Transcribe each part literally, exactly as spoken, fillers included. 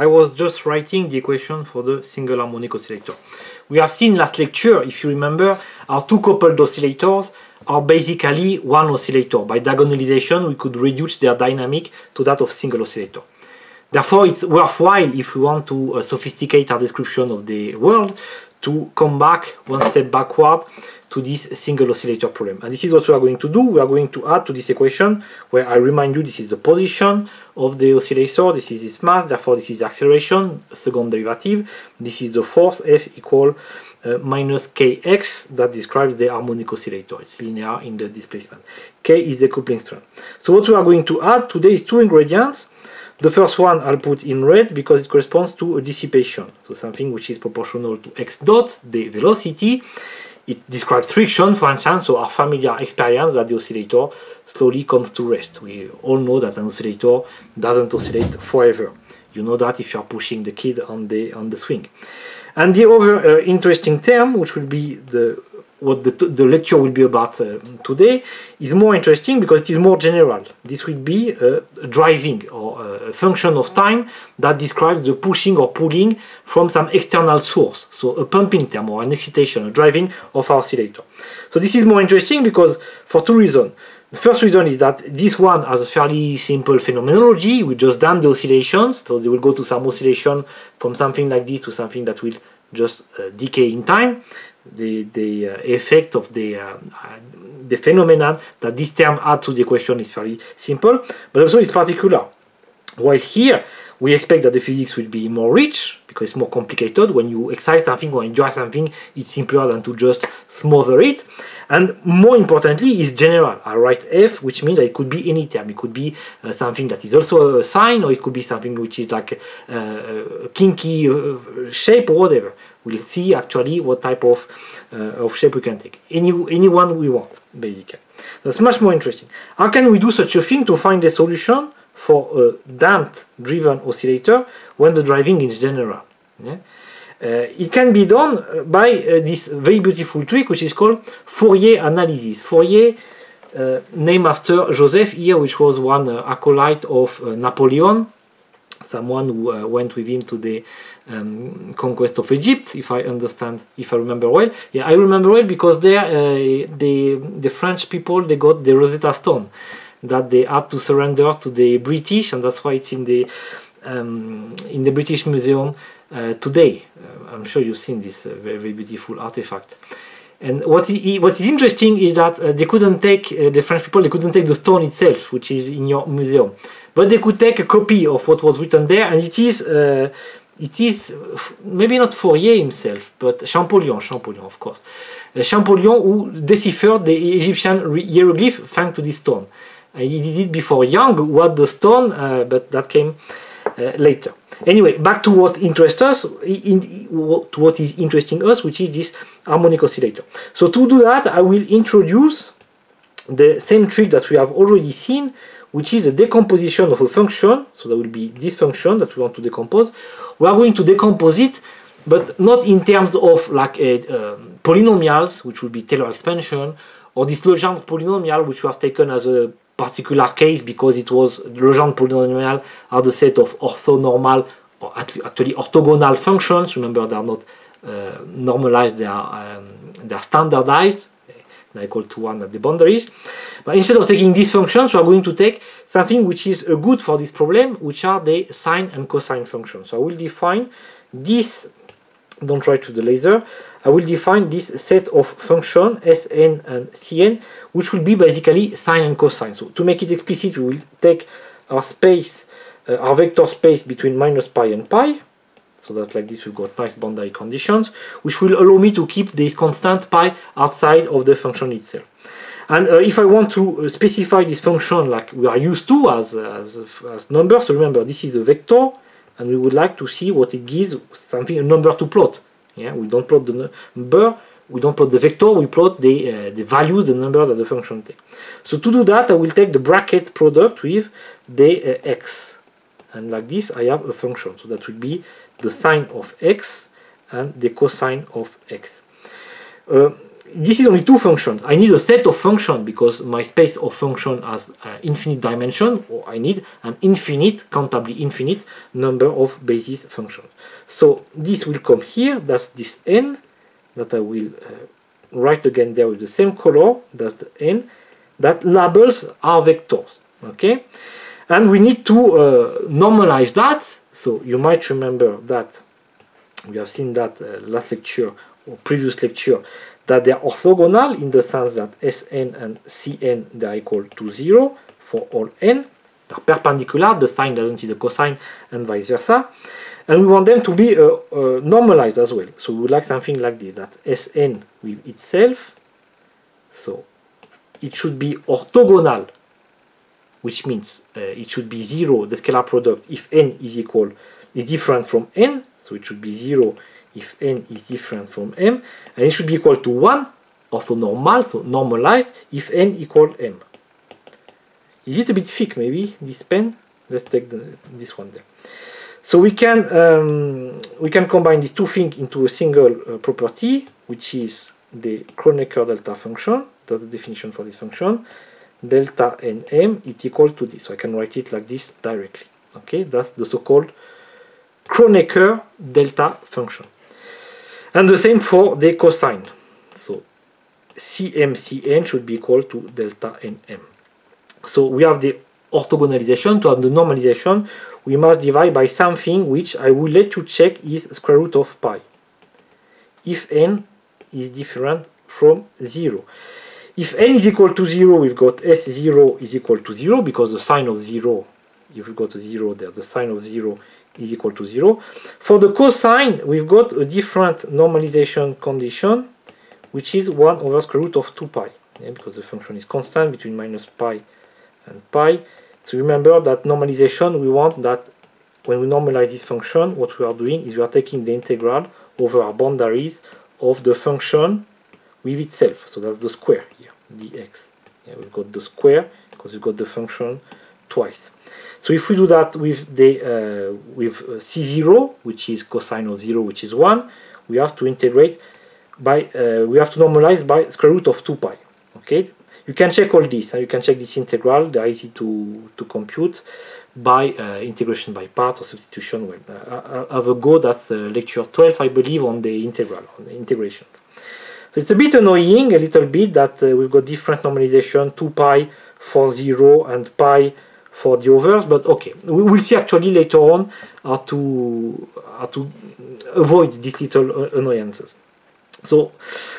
I was just writing the equation for the single harmonic oscillator. We have seen last lecture, if you remember, our two coupled oscillators are basically one oscillator. By diagonalization, we could reduce their dynamic to that of single oscillator. Therefore, it's worthwhile, if we want to uh, sophisticate our description of the world, to come back one step backward to this single oscillator problem. And this is what we are going to do. We are going to add to this equation, where I remind you this is the position of the oscillator, this is its mass, therefore this is the acceleration, second derivative, this is the force, F equal uh, minus kx, that describes the harmonic oscillator. It's linear in the displacement. K is the coupling strength. So what we are going to add today is two ingredients. The first one I'll put in red because it corresponds to a dissipation, so something which is proportional to x dot, the velocity. It describes friction, for instance, so our familiar experience that the oscillator slowly comes to rest. We all know that an oscillator doesn't oscillate forever. You know that if you are pushing the kid on the on the swing. And the other uh, interesting term, which will be the what the, the lecture will be about uh, today, is more interesting because it is more general. This will be uh, a driving or a function of time that describes the pushing or pulling from some external source. So a pumping term or an excitation, a driving of our oscillator. So this is more interesting because for two reasons. The first reason is that this one has a fairly simple phenomenology. We just damp the oscillations, so they will go to some oscillation from something like this to something that will just uh, decay in time. The, the uh, effect of the, uh, the phenomenon that this term adds to the equation is fairly simple, but also it's particular. While here, we expect that the physics will be more rich, because it's more complicated. When you excite something or enjoy something, it's simpler than to just smother it. And more importantly, it's general. I write F, which means that it could be any term. It could be uh, something that is also a sine, or it could be something which is like uh, a kinky uh, shape or whatever. We'll see actually what type of, uh, of shape we can take. Any, any one we want, basically. That's much more interesting. How can we do such a thing to find a solution for a damped driven oscillator when the driving is general? Yeah? Uh, it can be done by uh, this very beautiful trick which is called Fourier analysis. Fourier, uh, named after Joseph here, which was one uh, acolyte of uh, Napoleon, someone who uh, went with him to the um, conquest of Egypt, if I understand, if I remember well. Yeah, I remember well because there uh, the, the French people, they got the Rosetta Stone that they had to surrender to the British, and that's why it's in the, um, in the British Museum Uh, today. uh, I'm sure you've seen this uh, very, very beautiful artifact. And what is, what is interesting is that uh, they couldn't take, uh, the French people, they couldn't take the stone itself, which is in your museum, but they could take a copy of what was written there, and it is, uh, it is maybe not Fourier himself, but Champollion, Champollion of course. Uh, Champollion who deciphered the Egyptian hieroglyph thanks to this stone. Uh, he did it before Young, who had the stone, uh, but that came uh, later. Anyway, back to what interests us, in, to what is interesting us, which is this harmonic oscillator. So to do that, I will introduce the same trick that we have already seen, which is the decomposition of a function. So that will be this function that we want to decompose. We are going to decompose it, but not in terms of like a, uh, polynomials, which will be Taylor expansion, or this Legendre polynomial, which we have taken as a particular case because it was the Legendre polynomial are the set of orthonormal or actually orthogonal functions. Remember, they are not uh, normalized; they are um, they are standardized. They're equal to one at the boundaries. But instead of taking these functions, we are going to take something which is uh, good for this problem, which are the sine and cosine functions. So I will define this. Don't write to the laser. I will define this set of function Sn and Cn, which will be basically sine and cosine. So to make it explicit, we will take our space, uh, our vector space between minus pi and pi. So that like this we've got nice boundary conditions, which will allow me to keep this constant pi outside of the function itself. And uh, if I want to uh, specify this function like we are used to as, as, as numbers, so remember this is a vector, and we would like to see what it gives, something, a number to plot. Yeah, we don't plot the number, we don't plot the vector, we plot the, uh, the values, the number that the function takes. So to do that, I will take the bracket product with the uh, x. And like this, I have a function. So that will be the sine of x and the cosine of x. Uh, this is only two functions. I need a set of functions because my space of function has uh, infinite dimension, or I need an infinite, countably infinite number of basis functions. So this will come here, that's this n, that I will uh, write again there with the same color, that's the n, that labels our vectors, okay? And we need to uh, normalize that. So you might remember that, we have seen that uh, last lecture, or previous lecture, that they are orthogonal in the sense that Sn and Cn, they are equal to zero for all n. They are perpendicular, the sine doesn't see the cosine, and vice versa. And we want them to be uh, uh, normalized as well. So we would like something like this, that Sn with itself, so it should be orthogonal, which means uh, it should be zero, the scalar product, if n is equal, is different from n, so it should be zero if n is different from m, and it should be equal to one, orthonormal, so normalized, if n equal m. Is it a bit thick, maybe, this pen? Let's take the, this one there. So we can um, we can combine these two things into a single uh, property, which is the Kronecker delta function. That's the definition for this function. Delta nm is equal to this. So I can write it like this directly. Okay, that's the so-called Kronecker delta function. And the same for the cosine. So Cm Cn should be equal to delta nm. So we have the orthogonalization. To have the normalization, we must divide by something which I will let you check is square root of pi. If n is different from zero. If n is equal to zero, we've got S zero is equal to zero, because the sign of zero, if we've got a zero there, the sign of zero is equal to zero. For the cosine, we've got a different normalization condition, which is one over square root of two pi, yeah, because the function is constant between minus pi and pi. So remember that normalization, we want that when we normalize this function, what we are doing is we are taking the integral over our boundaries of the function with itself. So that's the square here, dx. Yeah, we've got the square because we've got the function twice. So if we do that with the uh, with uh, c zero, which is cosine of zero, which is one, we have to integrate by uh, we have to normalize by square root of two pi. Okay, you can check all this, and you can check this integral. They are easy to to compute by uh, integration by part or substitution. Well, uh, I have a go. That's uh, lecture twelve, I believe, on the integral, on the integration. So it's a bit annoying, a little bit, that uh, we've got different normalization, two pi for zero and pi for the others, but okay, we will see actually later on how to how to avoid these little annoyances. So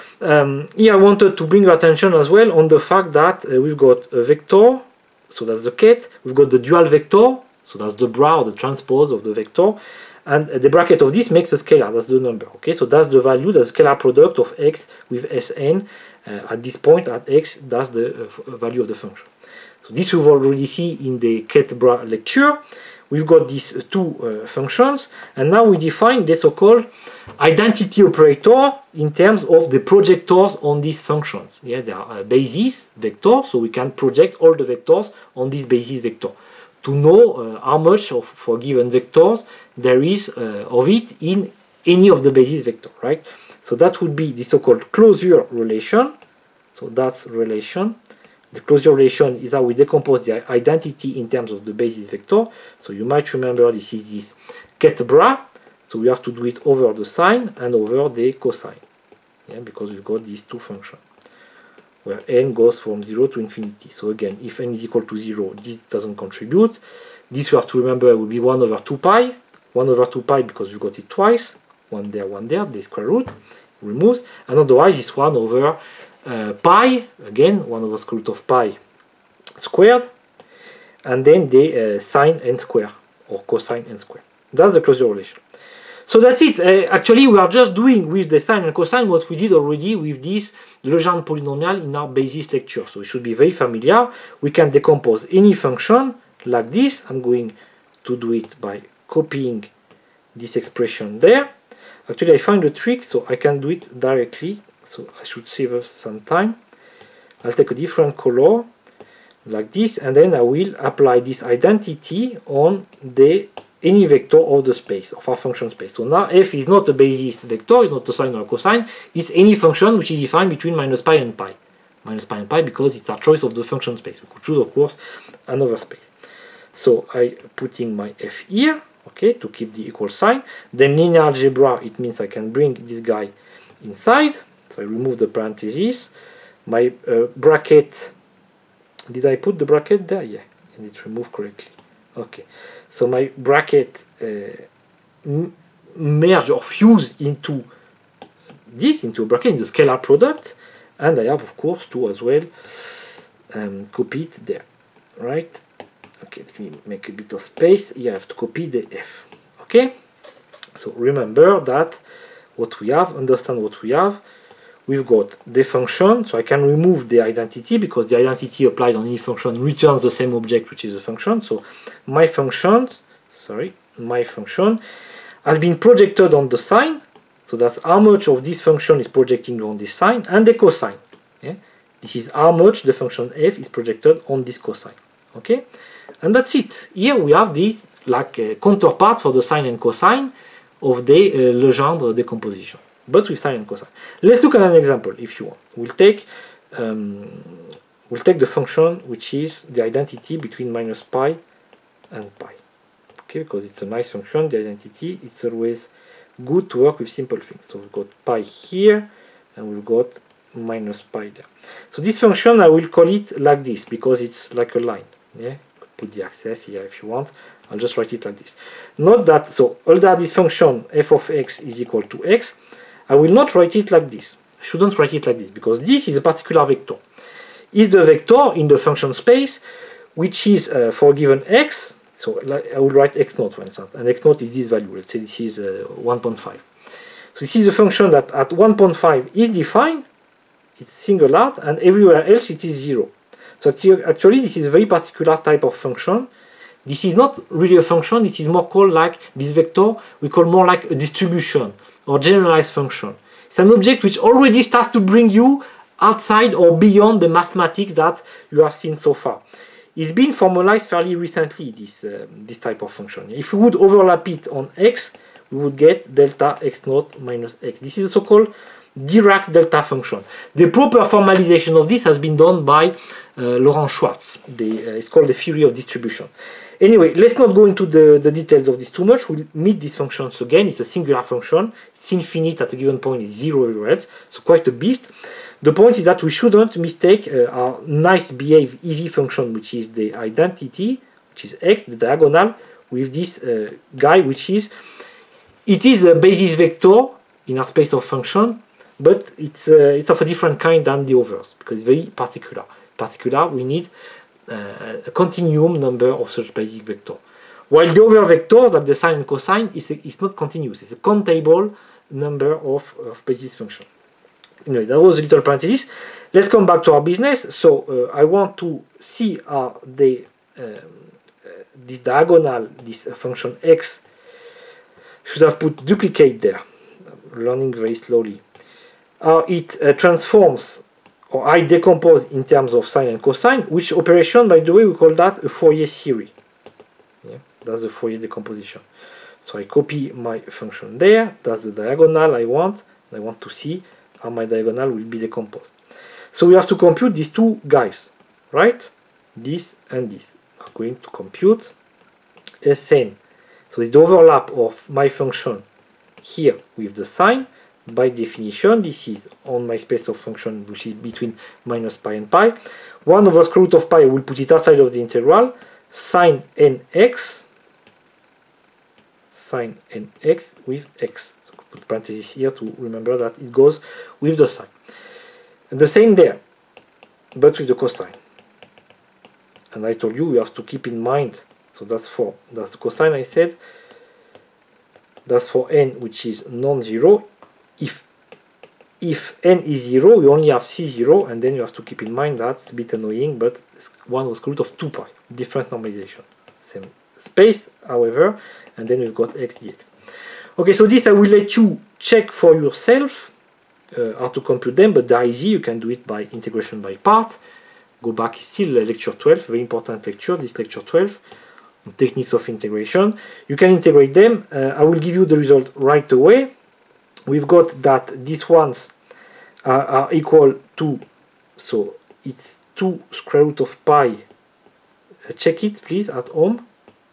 um, here I wanted to bring your attention as well on the fact that uh, we've got a vector, so that's the ket, we've got the dual vector, so that's the bra or the transpose of the vector, and the bracket of this makes a scalar, that's the number. Okay, so that's the value, the scalar product of x with Sn uh, at this point at x, that's the uh, value of the function. So this we've already seen in the ket-bra lecture. We've got these two uh, functions, and now we define the so-called identity operator in terms of the projectors on these functions. Yeah, they are a basis vector, so we can project all the vectors on this basis vector to know uh, how much of for given vectors there is uh, of it in any of the basis vector, right? So that would be the so-called closure relation. So that's relation. The closure relation is how we decompose the identity in terms of the basis vector. So you might remember this is this ket-bra. So we have to do it over the sine and over the cosine. Yeah, because we've got these two functions where n goes from zero to infinity. So again, if n is equal to zero, this doesn't contribute. This we have to remember will be one over two pi. one over two pi because we've got it twice. One there, one there, the square root removes. And otherwise it's one over Uh, pi, again, one over square root of pi squared, and then the uh, sine n square, or cosine n square. That's the closure relation. So that's it. Uh, actually, we are just doing with the sine and cosine what we did already with this Legendre polynomial in our basis lecture. So it should be very familiar. We can decompose any function like this. I'm going to do it by copying this expression there. Actually, I find a trick, so I can do it directly. So I should save us some time. I'll take a different color like this, and then I will apply this identity on the any vector of the space, of our function space. So now f is not a basis vector, it's not a sine or a cosine, it's any function which is defined between minus pi and pi. Minus pi and pi because it's our choice of the function space. We could choose, of course, another space. So I putting my f here, okay, to keep the equal sign. Then linear algebra, it means I can bring this guy inside. So I remove the parentheses. My uh, bracket, did I put the bracket there? Yeah, and it's removed correctly. Okay, so my bracket uh, merge or fuse into this, into a bracket, in the scalar product. And I have, of course, to as well um, copy it there, right? Okay, let me make a bit of space. You have to copy the f. Okay, so remember that what we have, understand what we have. We've got the function, so I can remove the identity because the identity applied on any function returns the same object, which is a function. So my function, sorry, my function has been projected on the sign. So that's how much of this function is projecting on this sign, and the cosine. Yeah? This is how much the function f is projected on this cosine. Okay, and that's it. Here we have this like uh, counterpart for the sine and cosine of the uh, Legendre decomposition, but with sine and cosine. Let's look at an example if you want. We'll take um, we'll take the function which is the identity between minus pi and pi. Okay, because it's a nice function. The identity is always good to work with simple things. So we've got pi here and we've got minus pi there. So this function I will call it like this because it's like a line. Yeah, put the access here if you want. I'll just write it like this. Note that, so although this function f of x is equal to x, I will not write it like this. I shouldn't write it like this because this is a particular vector. Is the vector in the function space which is uh, for a given x. So like, I will write x naught, for instance, and x naught is this value. Let's say this is uh, one point five. So this is a function that at one point five is defined, it's singular, and everywhere else it is zero. So actually this is a very particular type of function. This is not really a function, this is more called like this vector, we call more like a distribution or generalized function. It's an object which already starts to bring you outside or beyond the mathematics that you have seen so far. It's been formalized fairly recently, this, uh, this type of function. If we would overlap it on x, we would get delta x naught minus x. This is a so-called Dirac delta function. The proper formalization of this has been done by uh, Laurent Schwartz. The, uh, it's called the theory of distribution. Anyway, let's not go into the, the details of this too much. We'll meet these functions again. It's a singular function. It's infinite at a given point. It's zero everywhere else. So quite a beast. The point is that we shouldn't mistake uh, our nice behave easy function, which is the identity, which is x, the diagonal, with this uh, guy, which is, it is a basis vector in our space of function, but it's, uh, it's of a different kind than the others, because it's very particular. Particular, we need uh, a continuum number of such basic vector. While the other vector, like the sine and cosine, is, a, is not continuous. It's a countable number of, of basis function. Anyway, that was a little parenthesis. Let's come back to our business. So uh, I want to see how the um, uh, this diagonal, this uh, function x, should have put duplicate there. I'm learning very slowly. How it uh, transforms, or I decompose in terms of sine and cosine, which operation, by the way, we call that a Fourier series. Yeah, that's the Fourier decomposition. So I copy my function there. That's the diagonal I want. I want to see how my diagonal will be decomposed. So we have to compute these two guys, right? This and this. I'm going to compute Sn. So it's the overlap of my function here with the sine. By definition, this is on my space of function, which is between minus pi and pi. one over square root of pi, I will put it outside of the integral. Sine nx, sine nx with x. So put parentheses here to remember that it goes with the sine. And the same there, but with the cosine. And I told you we have to keep in mind, so that's for, that's the cosine I said. That's for n, which is non-zero. If, if n is zero, we only have c zero, and then you have to keep in mind that's a bit annoying, but one was square root of two pi, different normalization. Same space, however, and then we've got x dx. Okay, so this I will let you check for yourself uh, how to compute them, but they're easy. You can do it by integration by part. Go back, still lecture twelve, very important lecture, this lecture twelve. techniques of integration. You can integrate them. Uh, I will give you the result right away. We've got that these ones are, are equal to, so it's two square root of pi, uh, check it please at home,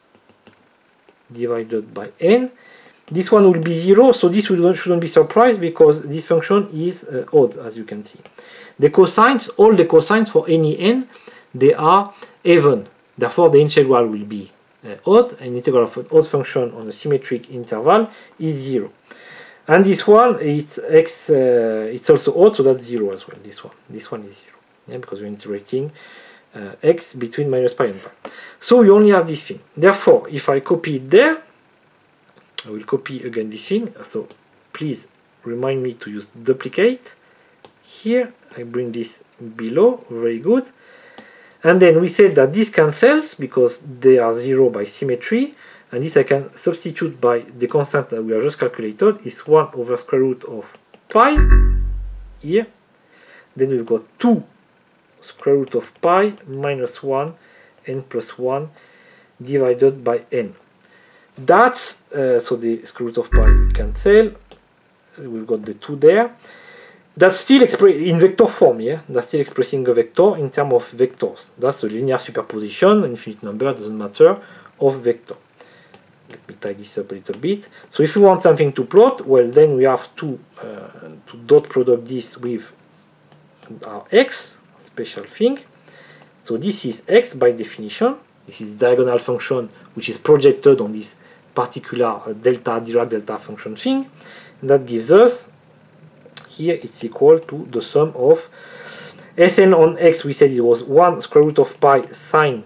divided by n. This one will be zero, so this will, shouldn't be surprised because this function is uh, odd, as you can see. The cosines, all the cosines for any n, they are even. Therefore, the integral will be uh, odd, and integral of an odd function on a symmetric interval is zero. And this one is x, uh, it's also odd, so that's zero as well. This one, this one is zero, yeah, because we're integrating uh, x between minus pi and pi. So we only have this thing. Therefore, if I copy it there, I will copy again this thing. So please remind me to use duplicate. Here I bring this below, very good. And then we said that this cancels because they are zero by symmetry, and this I can substitute by the constant that we have just calculated is one over square root of pi here. Then we've got two square root of pi minus one n plus one divided by n. That's uh, so the square root of pi cancel. We've got the two there. That's still in vector form, yeah? That's still expressing a vector in terms of vectors. That's a linear superposition, infinite number, doesn't matter, of vector. Let me tie this up a little bit. So if we want something to plot, well, then we have to, uh, to dot product this with our x, special thing. So this is x by definition. This is diagonal function, which is projected on this particular uh, delta Dirac delta function thing. And that gives us, here it's equal to the sum of Sn on x. We said it was one square root of pi sine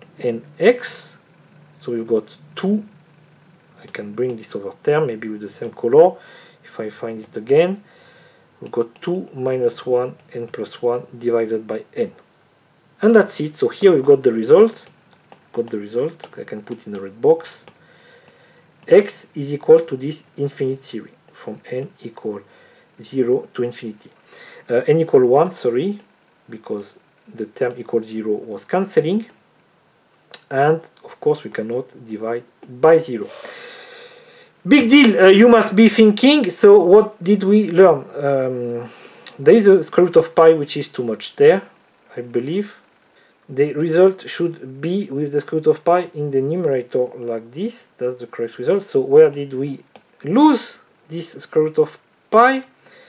nx. So we've got two. I can bring this over there, maybe with the same color. If I find it again, we've got two minus one n plus one divided by n. And that's it. So here we've got the result. Got the result. I can put in the red box. X is equal to this infinite series from n equal zero to infinity. Uh, n equal one, sorry, because the term equal zero was cancelling. And of course we cannot divide by zero. Big deal, uh, you must be thinking, so what did we learn? Um, there is a square root of pi which is too much there, I believe. The result should be with the square root of pi in the numerator like this. That's the correct result. So where did we lose this square root of pi?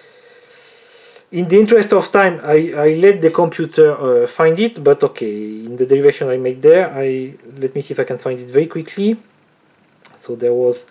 In the interest of time, I, I let the computer uh, find it, but okay, in the derivation I made there, I let me see if I can find it very quickly. So there was,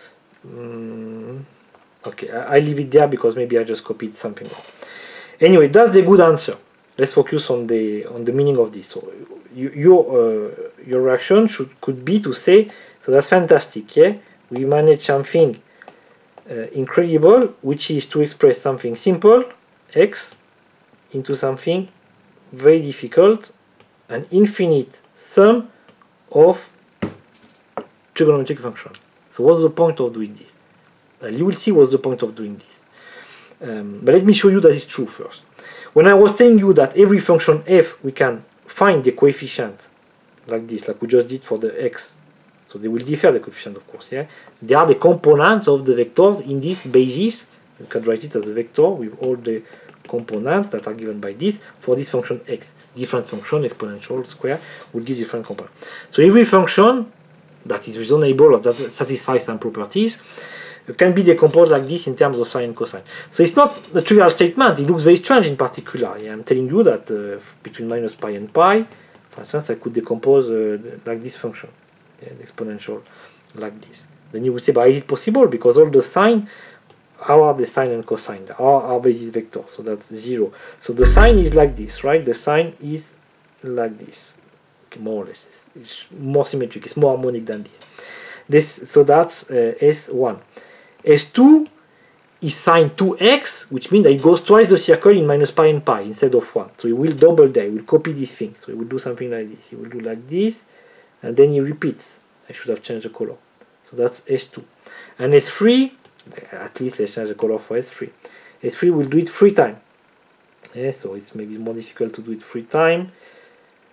um, okay, I, I leave it there because maybe I just copied something wrong. Anyway, that's the good answer. Let's focus on the on the meaning of this. So you, your uh, your reaction should could be to say, so that's fantastic, yeah. We managed something uh, incredible, which is to express something simple, x, into something very difficult, an infinite sum of trigonometric functions. So what's the point of doing this? Well, you will see what's the point of doing this. Um, but let me show you that it's true first. When I was telling you that every function f, we can find the coefficient like this, like we just did for the x. So they will differ the coefficient, of course. Yeah, they are the components of the vectors in this basis. You can write it as a vector with all the components that are given by this for this function x. Different function, exponential, square, will give different components. So every function that is reasonable or that satisfies some properties can be decomposed like this in terms of sine and cosine. So it's not a trivial statement. It looks very strange in particular. Yeah, I'm telling you that uh, between minus pi and pi, for instance, I could decompose uh, like this function, yeah, the exponential like this. Then you will say, but is it possible? Because all the sine, how are the sine and cosine? They are our basis vectors, so that's zero. So the sine is like this, right? The sine is like this, okay, more or less. It's, it's more symmetric. It's more harmonic than this. This so that's uh, S one. S two is sine two x, which means that it goes twice the circle in minus pi and pi instead of one. So it will double there, it will copy this thing. So it will do something like this. It will do like this, and then it repeats. I should have changed the color. So that's S two. And S three, at least let's change the color for S three. S three will do it three times. Yeah, so it's maybe more difficult to do it three times.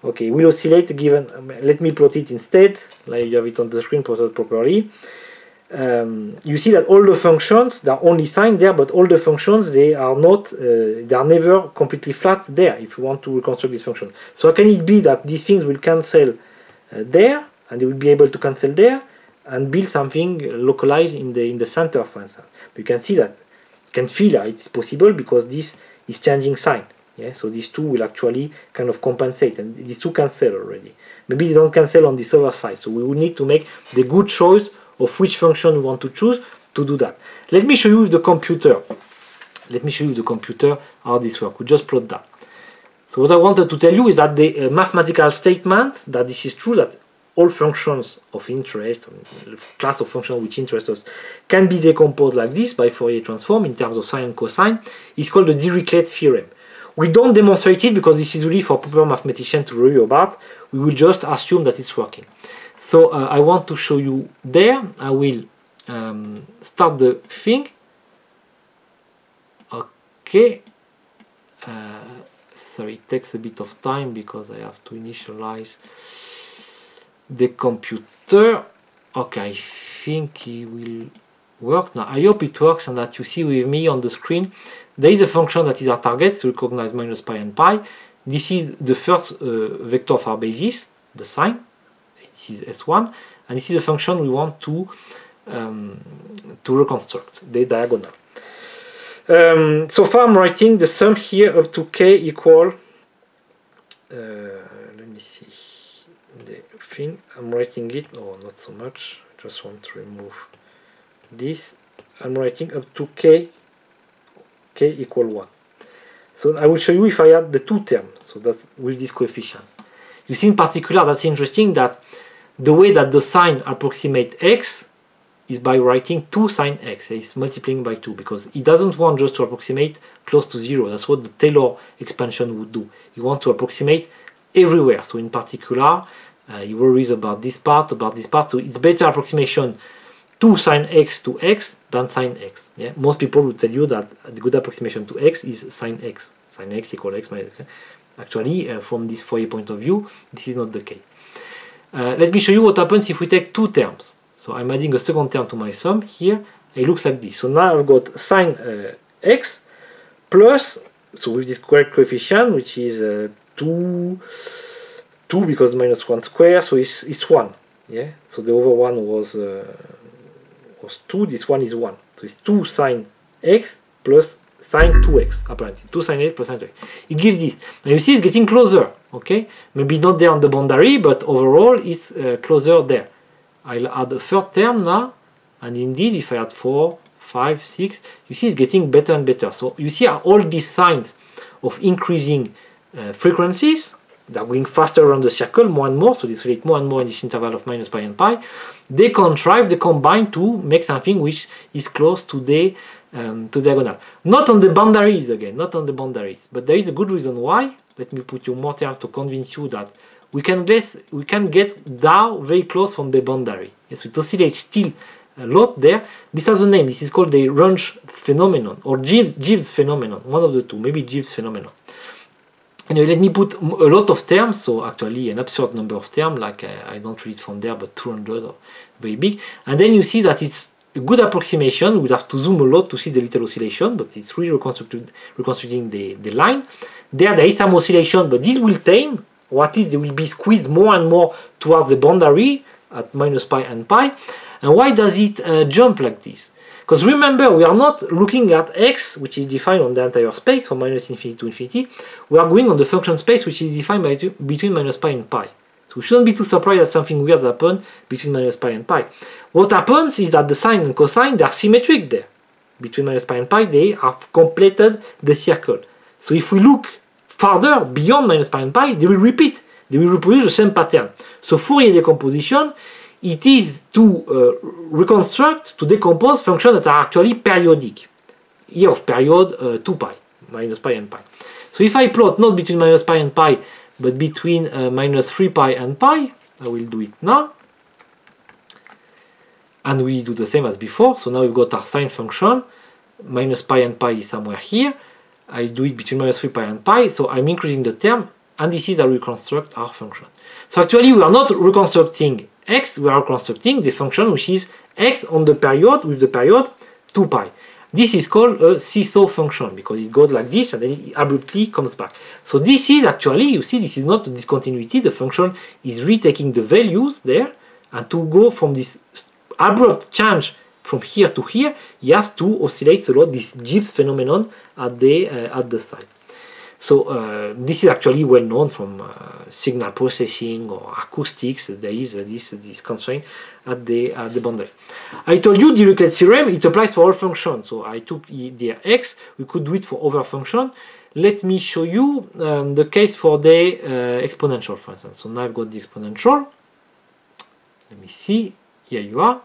Okay, will oscillate given, um, let me plot it instead, like you have it on the screen plotted properly. Um, you see that all the functions, they are only signed there, but all the functions, they are not, uh, they are never completely flat there, if you want to reconstruct this function. So how can it be that these things will cancel uh, there, and they will be able to cancel there, and build something localized in the in the center, for instance? But you can see that, you can feel that it's possible because this is changing sign. Yeah, so these two will actually kind of compensate, and these two cancel already. Maybe they don't cancel on this other side, so we will need to make the good choice of which function we want to choose to do that. Let me show you with the computer. Let me show you with the computer how this works. We just plot that. So what I wanted to tell you is that the uh, mathematical statement that this is true, that all functions of interest, class of functions which interest us, can be decomposed like this by Fourier transform in terms of sine and cosine, is called the Dirichlet theorem. We don't demonstrate it because this is really for proper mathematicians to review about. We will just assume that it's working. So uh, I want to show you there. I will um, start the thing. Okay. Uh, sorry, it takes a bit of time because I have to initialize the computer. Okay, I think it will work now. I hope it works and that you see with me on the screen. There is a function that is our target to recognize minus pi and pi. This is the first uh, vector of our basis, the sign. This is S one, and this is a function we want to um, to reconstruct, the diagonal. Um, so far I'm writing the sum here up to k equal, uh, let me see, the thing, I'm writing it, oh not so much, I just want to remove this. I'm writing up to k, k equal one. So I will show you if I add the two terms, so that's with this coefficient. You see in particular that's interesting that the way that the sign approximate x is by writing two sine x. It's multiplying by two because it doesn't want just to approximate close to zero. That's what the Taylor expansion would do. You want to approximate everywhere. So in particular, uh, he worries about this part, about this part. So it's better approximation two sine x to x than sine x. Yeah? Most people would tell you that the good approximation to x is sine x. Sine x equal x minus x. Actually, uh, from this Fourier point of view, this is not the case. Uh, let me show you what happens if we take two terms. So I'm adding a second term to my sum here. It looks like this. So now I've got sine uh, x plus, so with this correct coefficient, which is uh, two, two because minus one square, so it's, it's one. Yeah. So the other one was uh, was two. This one is one. So it's two sine x plus sine two x apparently. two sine x plus sine two x. It gives this. Now you see it's getting closer. Okay, maybe not there on the boundary, but overall it's uh, closer there. I'll add a third term now, and indeed if I add four, five, six, you see it's getting better and better. So you see all these signs of increasing uh, frequencies, they're going faster around the circle, more and more, so this relate more and more in this interval of minus pi and pi. They contrive, they combine to make something which is close to the um, to diagonal. Not on the boundaries again, not on the boundaries, but there is a good reason why. Let me put you more terms to convince you that we can guess, we can get down very close from the boundary. Yes, it oscillates still a lot there. This has a name. This is called the Runge phenomenon or Gibbs, Gibbs phenomenon. One of the two, maybe Gibbs phenomenon. Anyway, let me put a lot of terms. So actually, an absurd number of terms. Like I, I don't read it from there, but two hundred or very big. And then you see that it's a good approximation. We'd have to zoom a lot to see the little oscillation, but it's really reconstructed, reconstructing the the line. There, there is some oscillation, but this will tame. What is, they will be squeezed more and more towards the boundary at minus pi and pi. And why does it uh, jump like this? Because remember, we are not looking at x, which is defined on the entire space from minus infinity to infinity. We are going on the function space, which is defined by between minus pi and pi. So we shouldn't be too surprised that something weird happened between minus pi and pi. What happens is that the sine and cosine, they are symmetric there. Between minus pi and pi, they have completed the circle. So if we look farther beyond minus pi and pi, they will repeat, they will reproduce the same pattern. So Fourier decomposition, it is to uh, reconstruct, to decompose functions that are actually periodic. Here of period uh, two pi, minus pi and pi. So if I plot not between minus pi and pi, but between uh, minus three pi and pi, I will do it now. And we do the same as before. So now we've got our sine function, minus pi and pi is somewhere here. I do it between minus three pi and pi, so I'm increasing the term. and this is how we reconstruct our function. So actually we are not reconstructing x, we are reconstructing the function which is x on the period with the period two pi. This is called a seesaw function because it goes like this and then it abruptly comes back. So this is actually, you see, this is not a discontinuity. The function is retaking the values there, and to go from this abrupt change from here to here, he has to oscillate a lot this Gibbs phenomenon at the uh, at the side. So uh, this is actually well known from uh, signal processing or acoustics. There is uh, this this constraint at the at the boundary. I told you Dirichlet's theorem, it applies for all functions. So I took the x. We could do it for other function. Let me show you um, the case for the uh, exponential, for instance. So now I've got the exponential. Let me see. Here you are.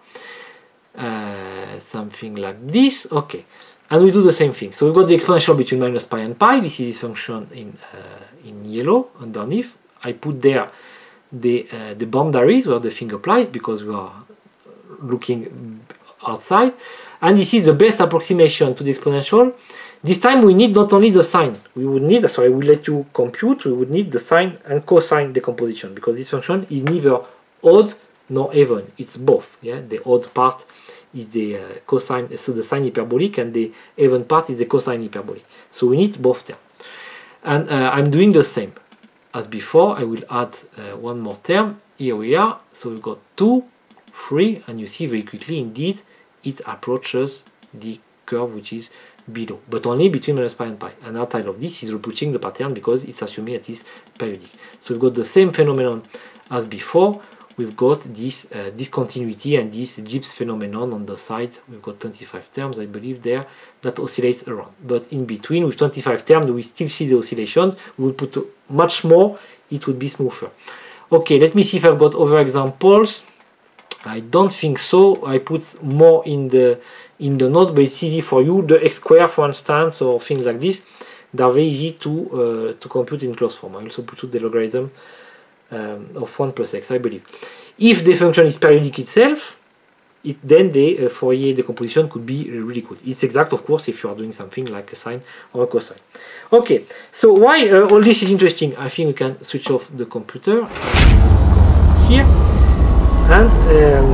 Uh, something like this. Okay. And we do the same thing. So we've got the exponential between minus pi and pi. This is this function in uh, in yellow underneath. I put there the uh, the boundaries where the thing applies because we are looking outside. And this is the best approximation to the exponential. This time we need not only the sign. We would need, sorry, we let you compute. We would need the sine and cosine decomposition because this function is neither odd nor even. It's both. Yeah, the odd part is the uh, cosine, so the sine hyperbolic, and the even part is the cosine hyperbolic. So we need both terms. And uh, I'm doing the same as before. I will add uh, one more term. Here we are. So we've got two, three, and you see very quickly, indeed, it approaches the curve which is below, but only between minus pi and pi. And outside of this is reproducing the pattern because it's assuming that it's periodic. So we've got the same phenomenon as before. We've got this uh, discontinuity and this Gibbs phenomenon on the side. We've got twenty-five terms, I believe, there that oscillates around. But in between, with twenty-five terms, we still see the oscillation. We will put much more, it would be smoother. Okay, let me see if I've got other examples. I don't think so. I put more in the in the notes, but it's easy for you. The x square, for instance, or things like this, they're very easy to uh, to compute in closed form. I also put the logarithm Um, of one plus x, I believe. If the function is periodic itself, it, then the uh, Fourier decomposition could be really good. It's exact, of course, if you are doing something like a sine or a cosine. Okay, so why uh, all this is interesting? I think we can switch off the computer here and um,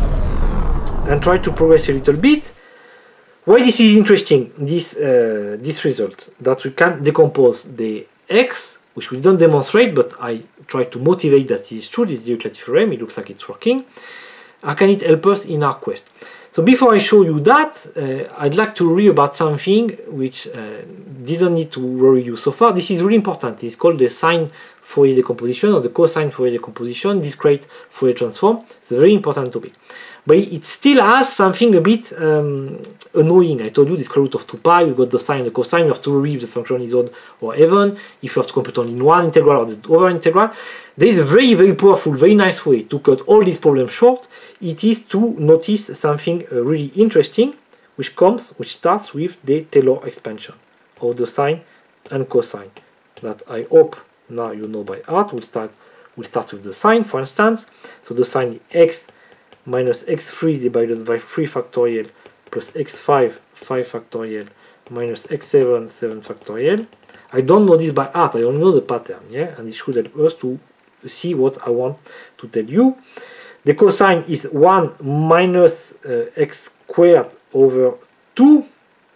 and try to progress a little bit. Why this is interesting? This uh, this result that we can decompose the x, which we don't demonstrate, but I try to motivate that it is true, this Dirichlet theorem, it looks like it's working. How can it help us in our quest? So before I show you that, uh, I'd like to read about something which uh, didn't need to worry you so far. This is really important. It's called the sine Fourier decomposition or the cosine Fourier decomposition, discrete Fourier transform. It's a very important topic. But it still has something a bit um, annoying. I told you the square root of two pi, we've got the sine and the cosine, you have to worry if the function is odd or even, if you have to compute only in one integral or the other integral. There is a very, very powerful, very nice way to cut all these problems short. It is to notice something uh, really interesting, which comes, which starts with the Taylor expansion of the sine and cosine. That I hope now you know by heart. We'll start, we'll start with the sine, for instance. So the sine x minus x three divided by three factorial plus x five, five factorial minus x seven, seven factorial. I don't know this by heart, I only know the pattern, yeah, and it should help us to see what I want to tell you. The cosine is one minus uh, x squared over two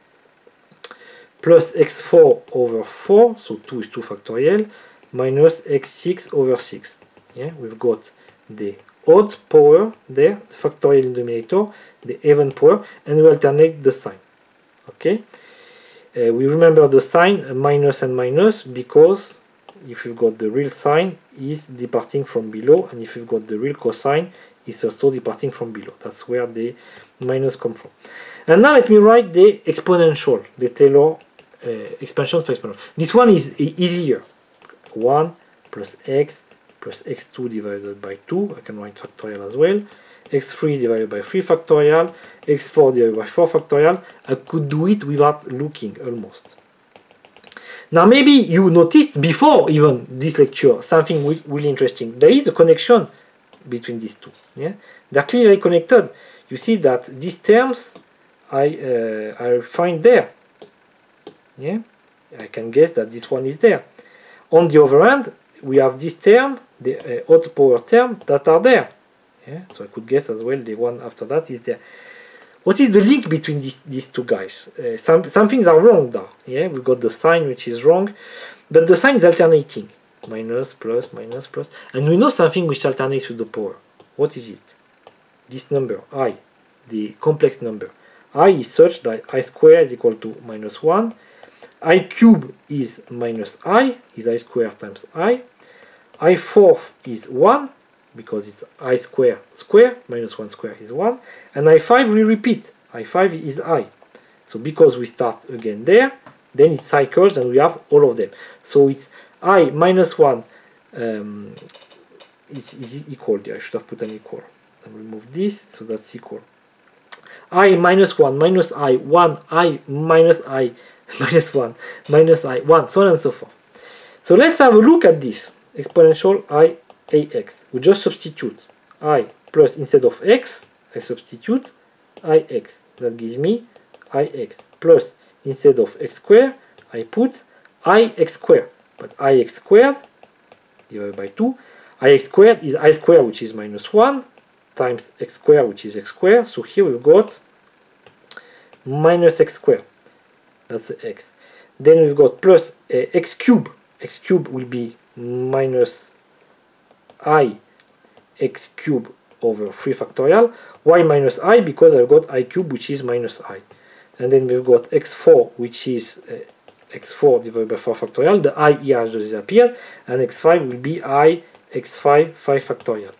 plus x four over four, so two is two factorial, minus x six over six. Yeah, we've got the odd power there, factorial in the denominator, the even power, and we alternate the sign. Okay, uh, we remember the sign uh, minus and minus because if you've got the real sign is departing from below, and if you've got the real cosine is also departing from below. That's where the minus come from. And now let me write the exponential, the Taylor uh, expansion for exponential. This one is easier. one plus x plus x two divided by two, I can write factorial as well, x three divided by three factorial, x four divided by four factorial. I could do it without looking almost. Now maybe you noticed before even this lecture something really interesting. There is a connection between these two. Yeah, they're clearly connected. You see that these terms I uh, I find there. Yeah, I can guess that this one is there. On the other hand, we have this term, the uh, hot power term, that are there. Yeah? So I could guess as well the one after that is there. What is the link between these, these two guys? Uh, some, some things are wrong now. Yeah, we got the sign which is wrong, but the sign is alternating. Minus, plus, minus, plus. And we know something which alternates with the power. What is it? This number, I, the complex number. I is such that I squared is equal to minus one. I cube is minus I, is I squared times I. I fourth is one, because it's I square square, minus one square is one. And I five we repeat, I five is I. So because we start again there, then it cycles and we have all of them. So it's I minus one um, is, is equal, I should have put an equal. And remove this, so that's equal. I minus one minus I, one, I minus I, minus one, minus I, one, so on and so forth. So let's have a look at this. Exponential I ax. We just substitute I plus, instead of x, I substitute ix. That gives me ix. Plus, instead of x squared, I put ix squared. But ix squared divided by two. Ix squared is I squared, which is minus one, times x squared, which is x squared. So here we've got minus x squared. That's the x. Then we've got plus uh, x cube. X cube will be minus I x cube over three factorial. Why minus I? Because I've got I cube, which is minus I. And then we've got x four, which is uh, x four divided by four factorial. The I here has just disappeared. And x five will be I x five five factorial.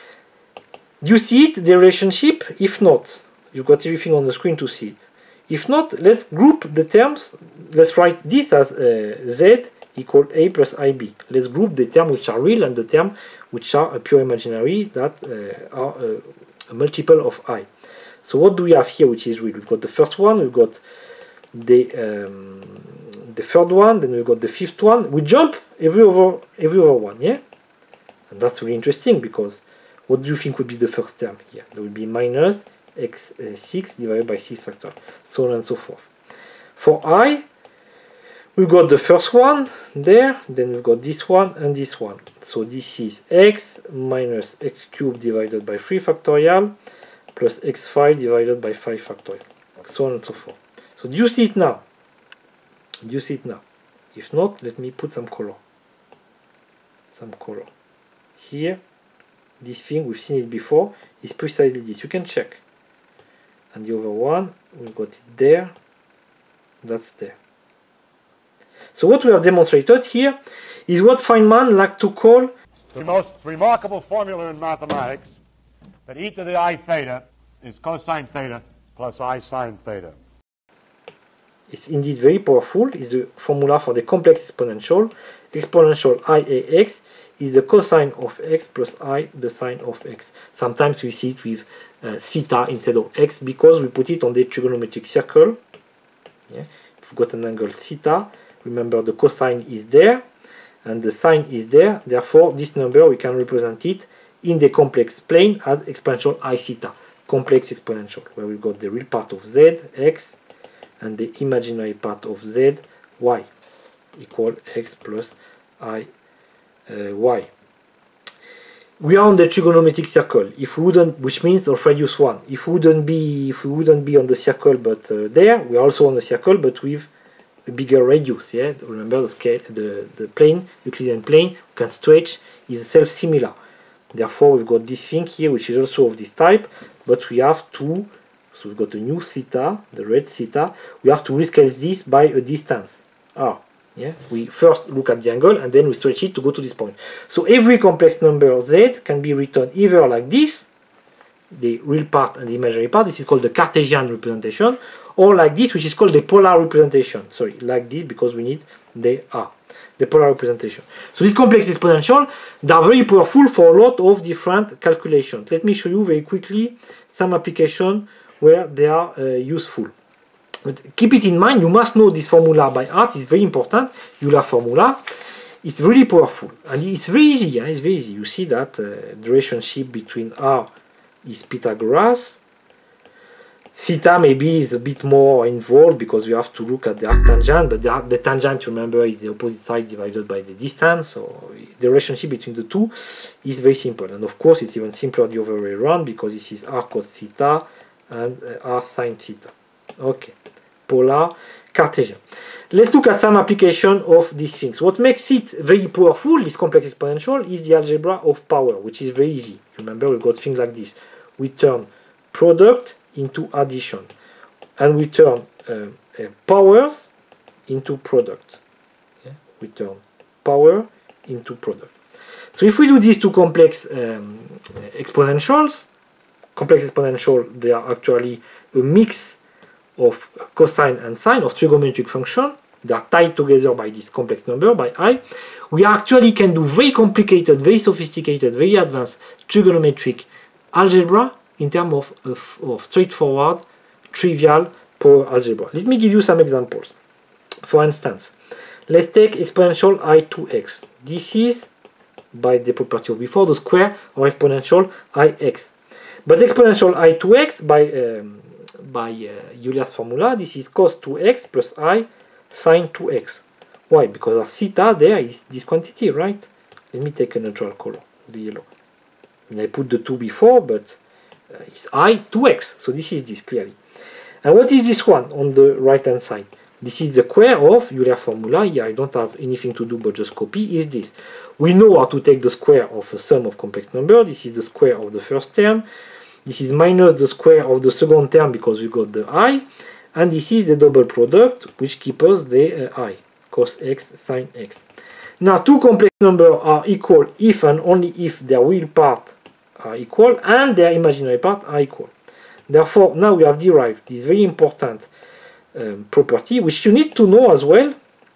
Do you see it, the relationship? If not, you've got everything on the screen to see it. If not, let's group the terms. Let's write this as uh, z equal a plus ib. Let's group the terms which are real and the terms which are a pure imaginary, that uh, are uh, a multiple of I. So what do we have here which is real? We've got the first one, we've got the um, the third one, then we've got the fifth one. We jump every over every over one, yeah? And that's really interesting, because what do you think would be the first term here? There will be minus x six divided by six factorial, so on and so forth. For I, we've got the first one there, then we've got this one and this one. So this is x minus x cubed divided by three factorial plus x five divided by five factorial, so on and so forth. So do you see it now? Do you see it now? If not, let me put some color. Some color. Here, this thing, we've seen it before, is precisely this. You can check. And the other one, we've got it there. That's there. So what we have demonstrated here is what Feynman liked to call the most remarkable formula in mathematics, that e to the I theta is cosine theta plus I sine theta. It's indeed very powerful. It's the formula for the complex exponential. Exponential I ax is the cosine of x plus I the sine of x. Sometimes we see it with uh, theta instead of x, because we put it on the trigonometric circle. Yeah. If we've got an angle theta, remember the cosine is there and the sine is there. Therefore, this number we can represent it in the complex plane as exponential I theta, complex exponential, where we've got the real part of z, x, and the imaginary part of z, y, equal x plus I, uh, y. We are on the trigonometric circle. If we wouldn't, which means of radius one. If we wouldn't be, if we wouldn't be on the circle, but uh, there, we are also on the circle, but with a bigger radius. Yeah, remember the scale, the the plane, Euclidean plane, we can stretch, is self-similar. Therefore, we've got this thing here, which is also of this type, but we have to. So we've got a new theta, the red theta. We have to rescale this by a distance, r. Yeah, we first look at the angle and then we stretch it to go to this point. So every complex number z can be written either like this, the real part and the imaginary part. This is called the Cartesian representation, or like this, which is called the polar representation. Sorry, like this, because we need the r, the polar representation. So these complex exponential, they are very powerful for a lot of different calculations. Let me show you very quickly some application where they are uh, useful. But keep it in mind, you must know this formula by heart. It's very important. Euler formula. It's really powerful and it's very easy. Yeah? It's very easy. You see that uh, the relationship between R is Pythagoras. theta maybe is a bit more involved because we have to look at the arctangent, but the, the tangent, remember, is the opposite side divided by the distance, so the relationship between the two is very simple. And of course it's even simpler the other way around because this is r cos theta and uh, r sine theta. Okay, polar Cartesian. Let's look at some application of these things. What makes it very powerful, this complex exponential, is the algebra of power, which is very easy. Remember, we've got things like this. We turn product into addition, and we turn uh, uh, powers into product. Yeah? We turn power into product. So if we do these two complex um, exponentials, complex exponential, they are actually a mix of cosine and sine of trigonometric function. They are tied together by this complex number, by I. We actually can do very complicated, very sophisticated, very advanced trigonometric algebra in terms of, of, of straightforward, trivial power algebra. Let me give you some examples. For instance, let's take exponential I two x. This is, by the property of before, the square of exponential ix. But exponential I two x, by, um, by uh, Euler's formula, this is cos two x plus I sine two x. Why? Because our theta there is this quantity, right? Let me take a neutral color, the yellow. I mean, I put the two before, but uh, it's I two x. So this is this, clearly. And what is this one on the right-hand side? This is the square of Euler formula. Here I don't have anything to do but just copy. Is this. We know how to take the square of a sum of complex number. This is the square of the first term. This is minus the square of the second term because we got the I. And this is the double product, which keeps us the uh, I, cos x, sin x. Now, two complex numbers are equal if and only if their real part are equal and their imaginary part are equal. Therefore, now we have derived this very important um, property, which you need to know as well,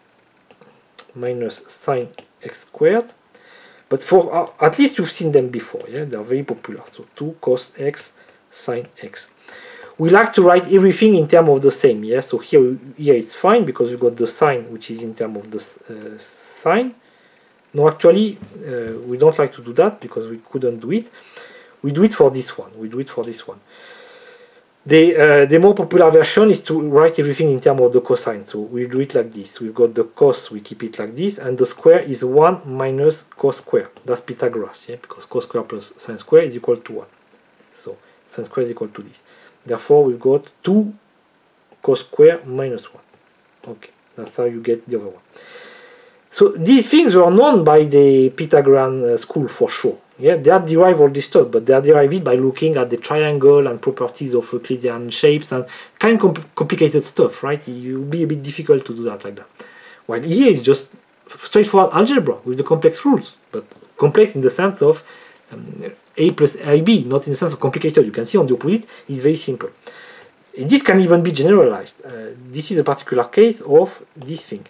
minus sin x squared. But for uh, at least you've seen them before, yeah, they are very popular. So two cos x, sin x. We like to write everything in terms of the same, yeah. So here, here it's fine because we got the sine, which is in terms of the uh, sine. No, actually, uh, we don't like to do that because we couldn't do it. We do it for this one. We do it for this one. The uh, the more popular version is to write everything in terms of the cosine. So we do it like this. We've got the cos, we keep it like this, and the square is one minus cos square. That's Pythagoras, yeah, because cos square plus sine square is equal to one. So sine square is equal to this. Therefore, we've got two cos square minus one. Okay, that's how you get the other one. So these things were known by the Pythagorean uh, school for sure. Yeah, they are derived all this stuff, but they are derived by looking at the triangle and properties of Euclidean shapes and kind of comp complicated stuff, right? It will be a bit difficult to do that like that. While here it's just straightforward algebra with the complex rules, but complex in the sense of um, a plus I b, not in the sense of complicated. You can see on the opposite is very simple. And this can even be generalized. Uh, this is a particular case of this thing.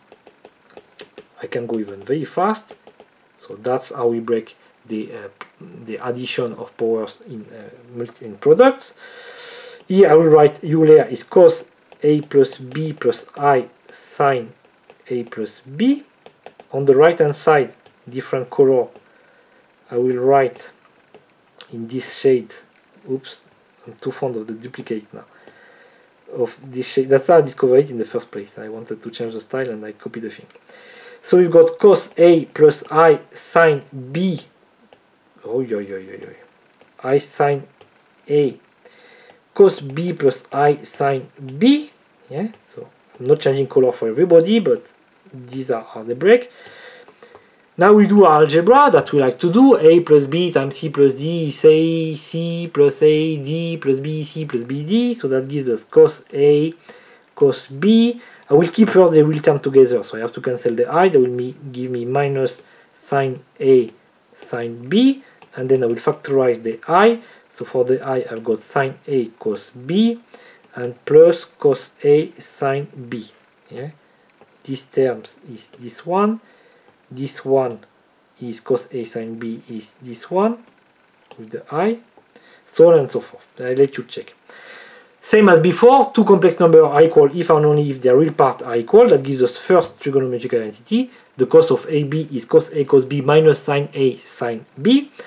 I can go even very fast. So that's how we break the uh, the addition of powers in uh, multi in products. Here I will write Euler is cos a plus b plus I sine a plus b. On the right hand side, different color, I will write in this shade. Oops, I'm too fond of the duplicate now. Of this shade. That's how I discovered it in the first place. I wanted to change the style and I copied the thing. So we've got cos a plus I sine b. Oh, yo, yo, yo, yo. I sine a cos b plus I sine b. Yeah, so I'm not changing color for everybody, but these are, are the break. Now we do our algebra that we like to do. A plus b times c plus d is a c plus a d plus b c plus b d. So that gives us cos a cos b. I will keep first the real term together, so I have to cancel the I. That will me, give me minus sine a sine b, and then I will factorize the I. So for the I, I've got sine a cos b and plus cos a sine b. Yeah, this term is this one. This one is cos a sine b is this one with the I, so on and so forth. I'll let you check. Same as before, two complex numbers are equal if and only if their real parts are equal. That gives us first trigonometric identity. The cos of A B is cos A cos B minus sine A sine B.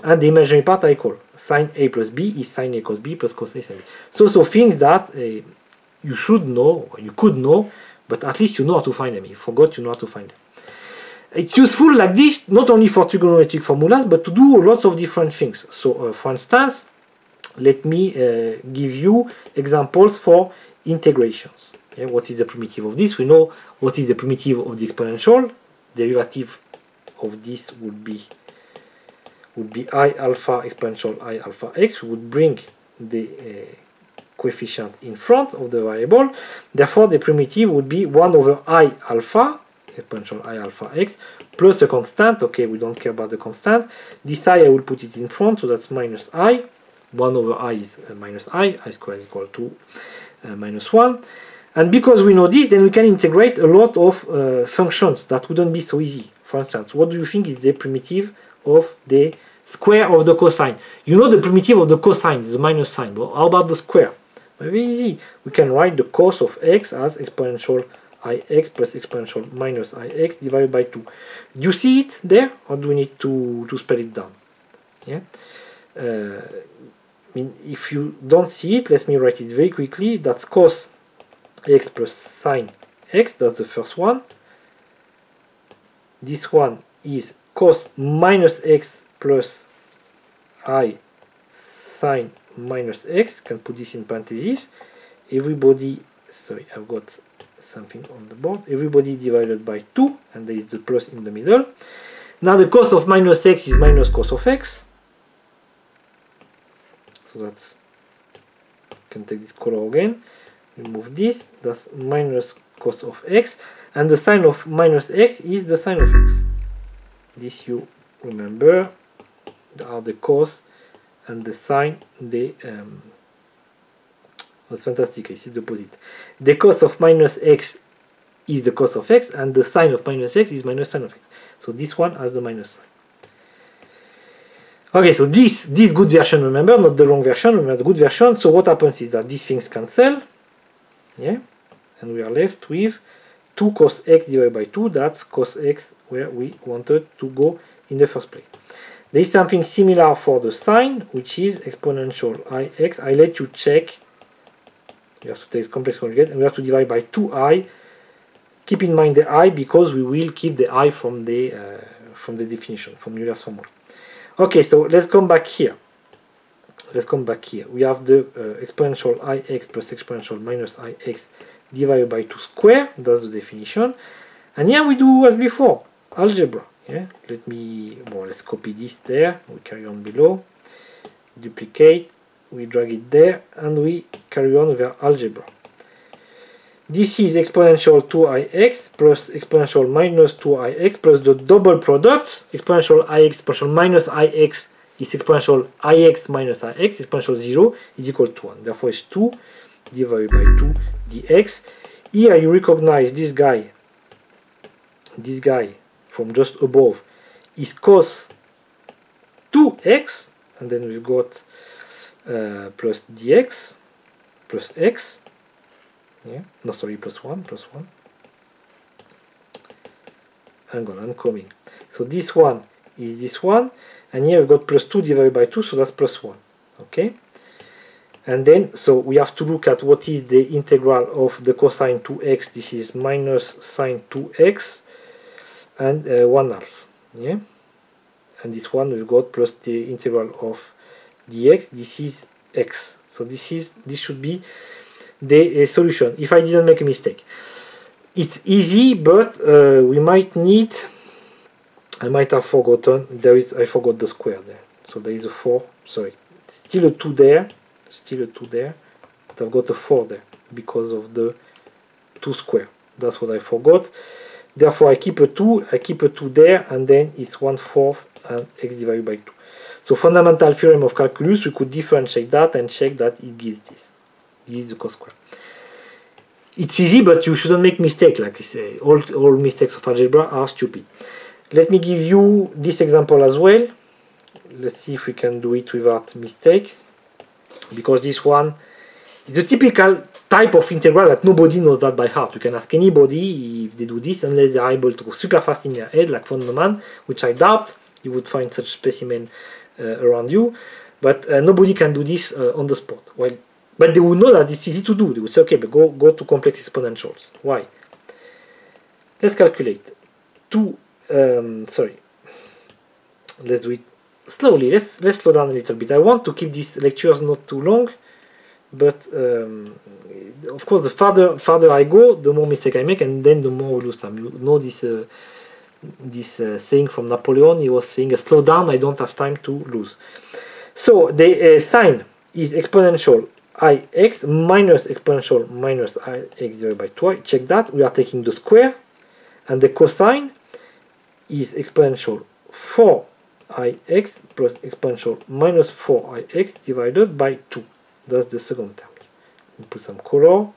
and the imaginary part I call sine A plus B is sine A cos B plus cos A sin B. So, so things that uh, you should know, or you could know, but at least you know how to find them. If you forgot, you know how to find them. It's useful like this, not only for trigonometric formulas, but to do lots of different things. So, uh, for instance, let me uh, give you examples for integrations. Okay, what is the primitive of this? We know what is the primitive of the exponential. Derivative of this would be would be I alpha exponential I alpha x. We would bring the uh, coefficient in front of the variable. Therefore, the primitive would be one over I alpha exponential I alpha x plus a constant. Okay, we don't care about the constant. This I, I will put it in front, so that's minus I. one over I is uh, minus I. I squared is equal to uh, minus one. And because we know this, then we can integrate a lot of uh, functions that wouldn't be so easy. For instance, what do you think is the primitive of the square of the cosine? You know the primitive of the cosine is the minus sign, but how about the square? Very easy. We can write the cos of x as exponential ix plus exponential minus ix divided by two. Do you see it there, or do we need to, to spell it down? Yeah. Uh, I mean, if you don't see it, let me write it very quickly. That's cos x plus sine x, that's the first one. This one is cos minus x plus I sine minus x. Can put this in parentheses. Everybody, sorry, I've got something on the board. Everybody divided by two, and there is the plus in the middle. Now the cos of minus x is minus cos of x. So that's, you can take this color again. Remove this, that's minus cos of x, and the sine of minus x is the sine of x. This you remember, are the cos and the sine. They um, that's fantastic. I see the opposite. The cos of minus x is the cos of x, and the sine of minus x is minus sine of x. So this one has the minus sign. Okay, so this this good version, remember, not the wrong version, remember the good version. So what happens is that these things cancel. Yeah, and we are left with two cos x divided by two. That's cos x where we wanted to go in the first place. There is something similar for the sine, which is exponential ix. I let you check. You have to take complex conjugate, and we have to divide by two I. Keep in mind the I, because we will keep the I from the uh, from the definition, from Euler's formula. Okay, so let's come back here. Let's come back here. We have the uh, exponential ix plus exponential minus ix divided by two square. That's the definition. And here we do as before, algebra. Yeah. Let me, well, let's copy this there. We carry on below. Duplicate. We drag it there, and we carry on with our algebra. This is exponential two ix plus exponential minus two ix plus the double product. Exponential ix exponential minus ix is exponential ix minus ix. Exponential zero is equal to one. Therefore, it's two divided by two dx. Here you recognize this guy, this guy from just above is cos two x, and then we've got uh, plus dx plus x. Yeah, no, sorry, plus one, plus one. Hang on, I'm coming. So this one is this one, and here we've got plus two divided by two, so that's plus one. Okay? And then, so we have to look at what is the integral of the cosine two x. This is minus sine two x and uh, one half. Yeah? And this one we've got plus the integral of dx. This is x. So this is this should be the uh, solution, if I didn't make a mistake. It's easy, but uh, we might need, I might have forgotten, there is, I forgot the square there, so there is a four, sorry, still a two there, still a two there, but I've got a four there, because of the two square, that's what I forgot. Therefore I keep a two, I keep a two there, and then it's one fourth and x divided by two. So fundamental theorem of calculus, we could differentiate that and check that it gives this. This is the cos square. It's easy, but you shouldn't make mistakes. Like I say, all all mistakes of algebra are stupid. Let me give you this example as well. Let's see if we can do it without mistakes, because this one is a typical type of integral that nobody knows that by heart. You can ask anybody if they do this, unless they are able to go super fast in their head, like von Neumann, which I doubt you would find such specimen uh, around you, but uh, nobody can do this uh, on the spot. Well, but they would know that it's easy to do. They would say, okay, but go, go to complex exponentials. Why? Let's calculate. Two, um, sorry. Let's do it slowly. Let's, let's slow down a little bit. I want to keep these lectures not too long, but um, of course, the farther, farther I go, the more mistake I make, and then the more we lose time. You know this, uh, this uh, saying from Napoleon. He was saying, slow down, I don't have time to lose. So the uh, sign is exponential ix minus exponential minus ix divided by two. Check that. We are taking the square, and the cosine is exponential four ix plus exponential minus four ix divided by two. That's the second term. We put some color,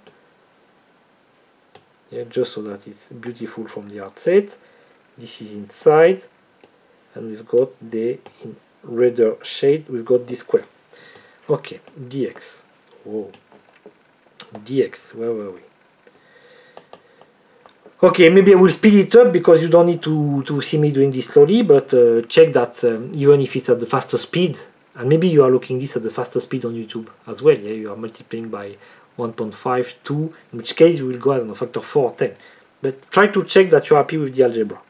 yeah, just so that it's beautiful from the outset. This is inside, and we've got the in redder shade, we've got this square. Okay, dx. Whoa. Dx, where were we? Okay, maybe I will speed it up because you don't need to, to see me doing this slowly, but uh, check that um, even if it's at the faster speed, and maybe you are looking this at the faster speed on YouTube as well, yeah, you are multiplying by one point five, two, in which case you will go, I don't know, factor four or ten. But try to check that you're happy with the algebra.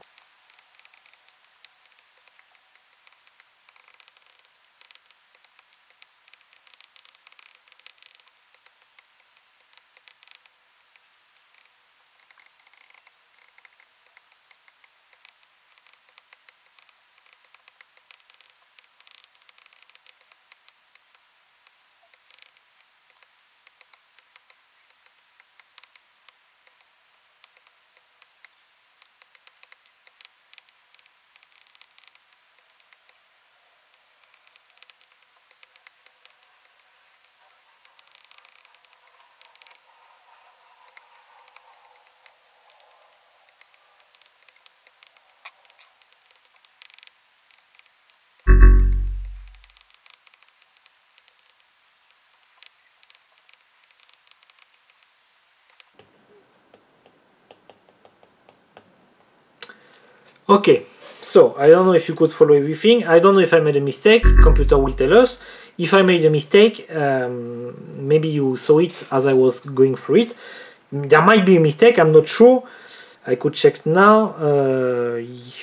Okay, so I don't know if you could follow everything. I don't know if I made a mistake. Computer will tell us. If I made a mistake, um, maybe you saw it as I was going through it. There might be a mistake, I'm not sure. I could check now. Uh,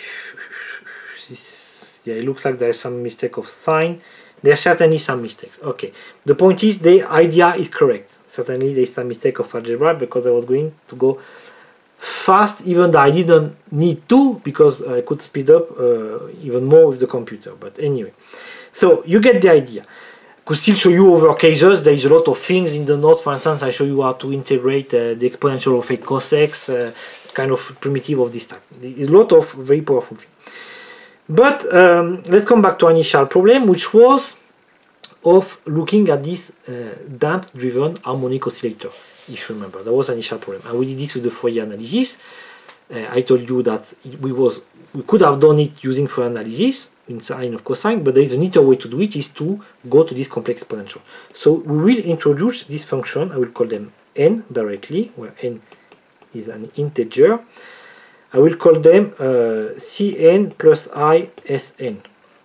this, yeah, it looks like there's some mistake of sign. There's certainly some mistakes. Okay, the point is the idea is correct. Certainly there's some mistake of algebra because I was going to go fast, even though I didn't need to, because I could speed up uh, even more with the computer. But anyway, so you get the idea. I could still show you over cases. There is a lot of things in the notes. For instance, I show you how to integrate uh, the exponential of a cos x, uh, kind of primitive of this type. There's a lot of very powerful things. But um, let's come back to our initial problem, which was of looking at this uh, damped-driven harmonic oscillator. If you remember, that was an initial problem, and we did this with the Fourier analysis. Uh, I told you that we was we could have done it using Fourier analysis in sine of cosine, but there is a neater way to do it, is to go to this complex exponential. So we will introduce this function. I will call them n directly, where n is an integer. I will call them uh, Cn plus I Sn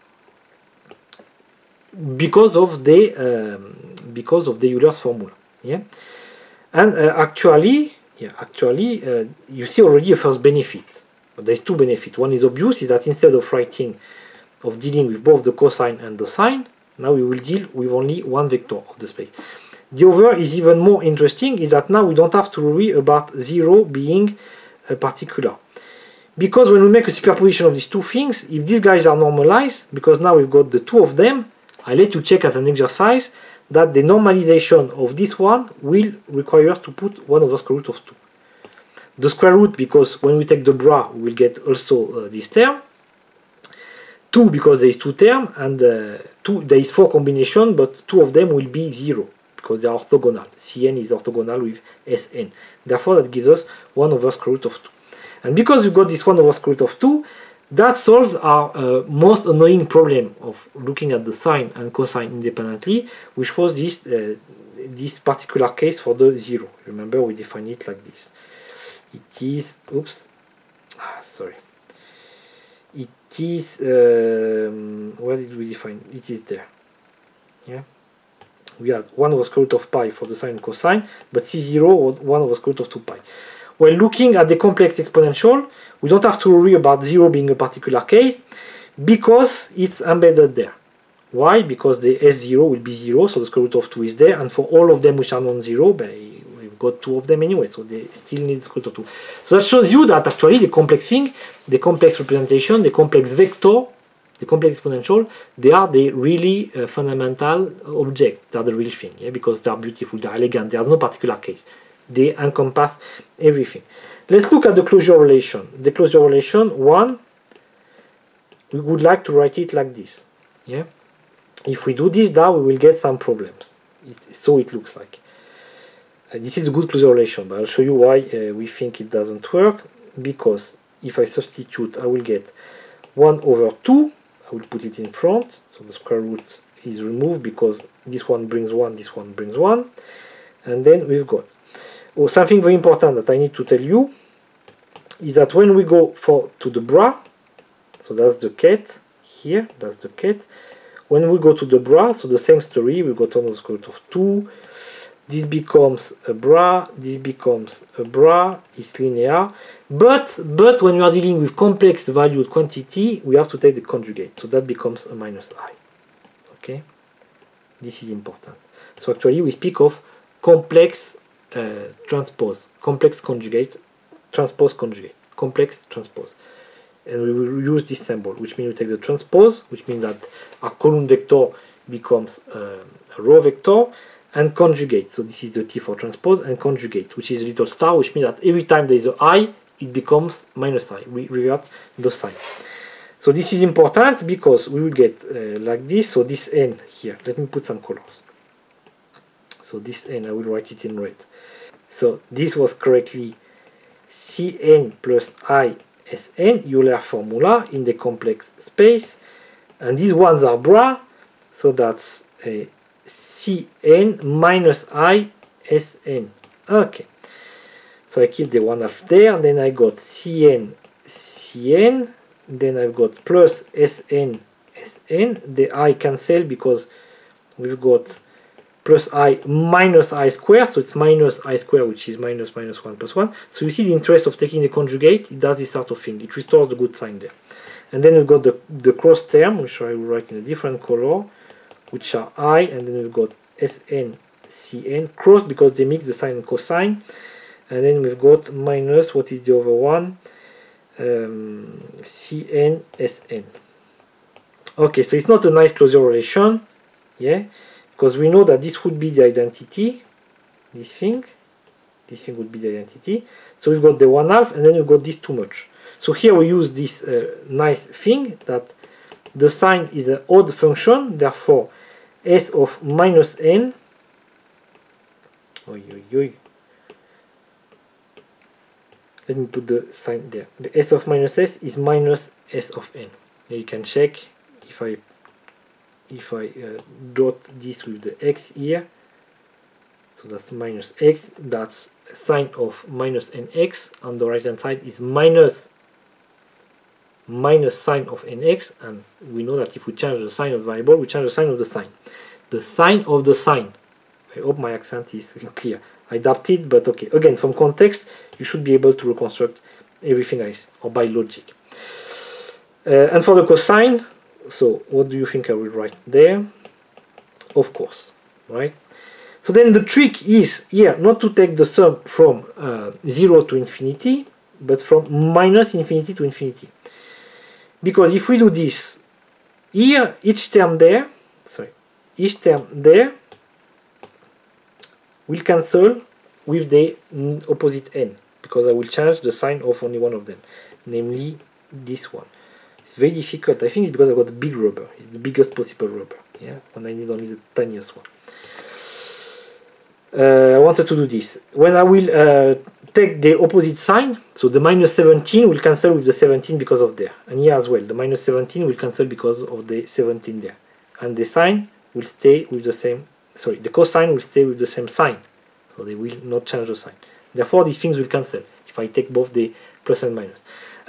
because of the um, because of the Euler's formula. Yeah. And uh, actually, yeah, actually, uh, you see already a first benefit. But there's two benefits. One is obvious, is that instead of writing, of dealing with both the cosine and the sine, now we will deal with only one vector of the space. The other is even more interesting, is that now we don't have to worry about zero being a particular. Because when we make a superposition of these two things, if these guys are normalized, because now we've got the two of them, I let you check as an exercise that the normalization of this one will require to put one over square root of two. The square root, because when we take the bra, we will get also uh, this term. two, because there is two term, and uh, two, there is four combination, but two of them will be zero, because they are orthogonal. Cn is orthogonal with Sn. Therefore, that gives us one over square root of two. And because we've got this one over square root of two, that solves our uh, most annoying problem of looking at the sine and cosine independently, which was this uh, this particular case for the zero. Remember, we define it like this. It is, oops, ah, sorry. it is, um, where did we define? It is there. Yeah. We had one over square root of pi for the sine and cosine, but C zero was one over square root of two pi. When looking at the complex exponential, we don't have to worry about zero being a particular case because it's embedded there. Why? Because the S zero will be zero, so the square root of two is there, and for all of them which are non-zero, we've got two of them anyway, so they still need the square root of two. So that shows you that actually the complex thing, the complex representation, the complex vector, the complex exponential, they are the really uh, fundamental object. They are the real thing, yeah? Because they are beautiful, they are elegant, there's no particular case. They encompass everything. Let's look at the closure relation. The closure relation, one, we would like to write it like this. Yeah. If we do this, now we will get some problems. It, so it looks like. Uh, this is a good closure relation, but I'll show you why uh, we think it doesn't work. Because if I substitute, I will get one over two. I will put it in front, so the square root is removed because this one brings one, this one brings one, and then we've got oh, something very important that I need to tell you is that when we go for to the bra, so that's the ket here, that's the ket. When we go to the bra, so the same story, we got one over square root of two. This becomes a bra, this becomes a bra, it's linear. But, but when you are dealing with complex valued quantity, we have to take the conjugate. So that becomes a minus I. Okay? This is important. So actually we speak of complex uh, transpose, complex conjugate, transpose conjugate, complex transpose. And we will use this symbol, which means we take the transpose, which means that our column vector becomes uh, a row vector, and conjugate. So this is the T for transpose, and conjugate, which is a little star, which means that every time there is a I, it becomes minus I. We revert the sign. So this is important because we will get uh, like this. So this n here, let me put some colors. So this n, I will write it in red. So this was correctly Cn plus I Sn, Euler formula in the complex space. And these ones are bra, so that's a Cn minus I Sn. Okay. So I keep the one half there, and then I got Cn, Cn, then I've got plus Sn, Sn. The I cancel because we've got plus I minus I square, so it's minus I square, which is minus minus one plus one. So you see the interest of taking the conjugate, it does this sort of thing, it restores the good sign there. And then we've got the, the cross term, which I will write in a different color, which are I, and then we've got Sn, Cn, cross because they mix the sine and cosine. And then we've got minus, what is the other one? Um, Cn, Sn. Okay, so it's not a nice closure relation, yeah, because we know that this would be the identity, this thing, this thing would be the identity. So we've got the one half, and then we've got this too much. So here we use this uh, nice thing that the sign is an odd function, therefore s of minus n, oy, oy, oy. Let me put the sign there. The s of minus s is minus s of n. Now you can check if I if I uh, dot this with the x here. So that's minus x. That's sine of minus nx. On the right hand side is minus minus sine of nx, and we know that if we change the sign of the variable, we change the sign of the sign. The sign of the sign. I hope my accent is clear. I adapted, but okay. Again, from context, you should be able to reconstruct everything else, or by logic. Uh, and for the cosine, so what do you think I will write there? Of course, right? So then the trick is here not to take the sum from uh, zero to infinity, but from minus infinity to infinity. Because if we do this, here each term there, sorry, each term there will cancel with the opposite n, because I will change the sign of only one of them, namely this one. It's very difficult. I think it's because I've got a big rubber. It's the biggest possible rubber, yeah, and I need only the tiniest one. Uh, I wanted to do this. When I will uh, take the opposite sign, so the minus seventeen will cancel with the seventeen because of there. And here as well, the minus seventeen will cancel because of the seventeen there. And the sign will stay with the same, sorry, the cosine will stay with the same sign. So they will not change the sign. Therefore, these things will cancel if I take both the plus and minus.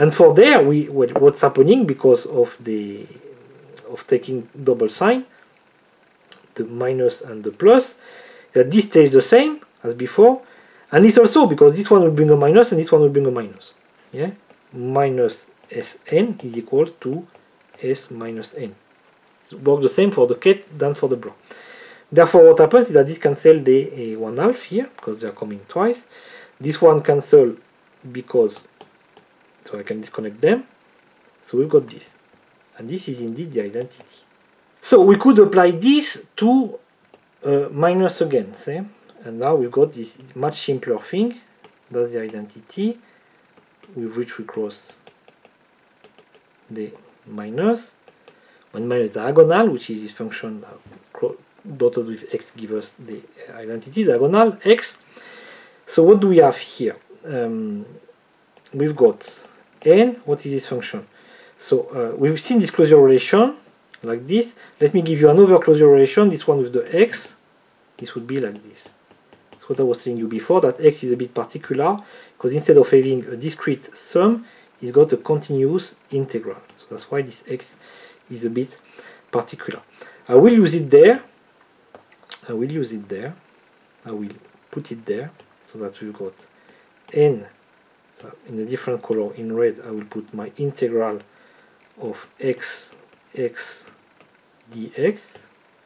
And for there, we what's happening because of the of taking double sign, the minus and the plus, that this stays the same as before, and this also because this one will bring a minus and this one will bring a minus. Yeah, minus Sn is equal to S minus n. So work the same for the ket than for the bra. Therefore, what happens is that this cancel the uh, one half here because they are coming twice. This one cancel because so I can disconnect them. So we've got this, and this is indeed the identity. So we could apply this to uh, minus again, see? And now we've got this much simpler thing. That's the identity with which we cross the minus. When minus diagonal, which is this function uh, dotted with x, gives us the identity diagonal x. So what do we have here? Um, we've got n. What is this function? So uh, we've seen this closure relation like this. Let me give you another closure relation. This one with the x. This would be like this. That's what I was telling you before, that x is a bit particular because instead of having a discrete sum, it's got a continuous integral. So that's why this x is a bit particular. I will use it there. I will use it there. I will put it there so that we've got n. So in a different color, in red, I will put my integral of x x dx.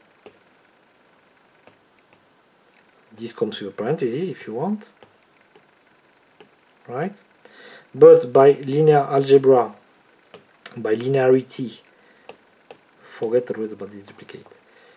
This comes with a parenthesis if you want, right? But by linear algebra, by linearity, forget always about this duplicate.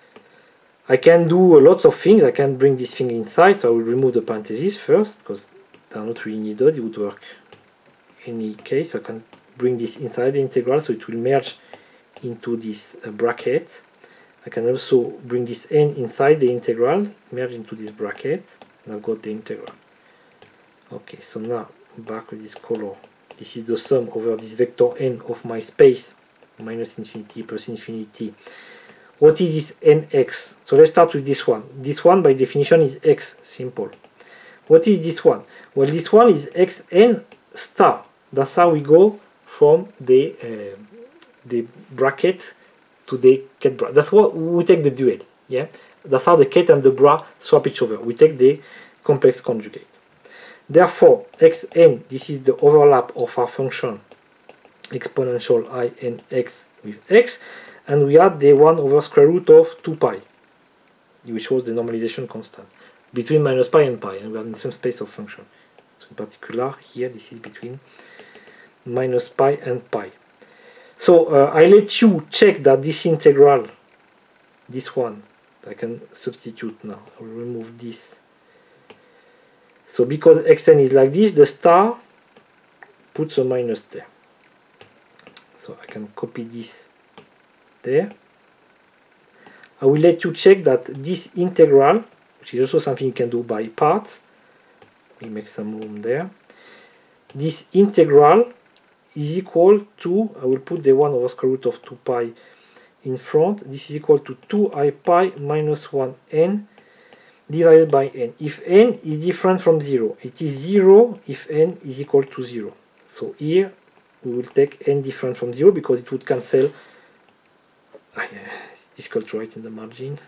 I can do lots of things. I can bring this thing inside, so I will remove the parentheses first because they are not really needed. It would work in any case. So I can bring this inside the integral, so it will merge into this uh, bracket. I can also bring this n inside the integral, merge into this bracket, and I've got the integral. Okay, so now back with this color. This is the sum over this vector n of my space, minus infinity plus infinity. What is this nx? So let's start with this one. This one by definition is x, simple. What is this one? Well, this one is xn star. That's how we go from the uh, the bracket to the ket bra. That's what we take the dual. Yeah, that's how the ket and the bra swap each other. We take the complex conjugate. Therefore, xn, this is the overlap of our function exponential I n x with x, and we add the one over square root of two pi, which was the normalization constant between minus pi and pi, and we are in the same space of function. So in particular, here this is between minus pi and pi. So uh, I let you check that this integral, this one, I can substitute now. I will remove this. So because xn is like this, the star puts a minus there. So I can copy this there. I will let you check that this integral, which is also something you can do by parts, we make some room there. This integral is equal to, I will put the one over square root of two pi in front. This is equal to two i pi minus one n divided by n. If n is different from zero, it is zero if n is equal to zero. So here we will take n different from zero because it would cancel. Ah, yeah, it's difficult to write in the margin.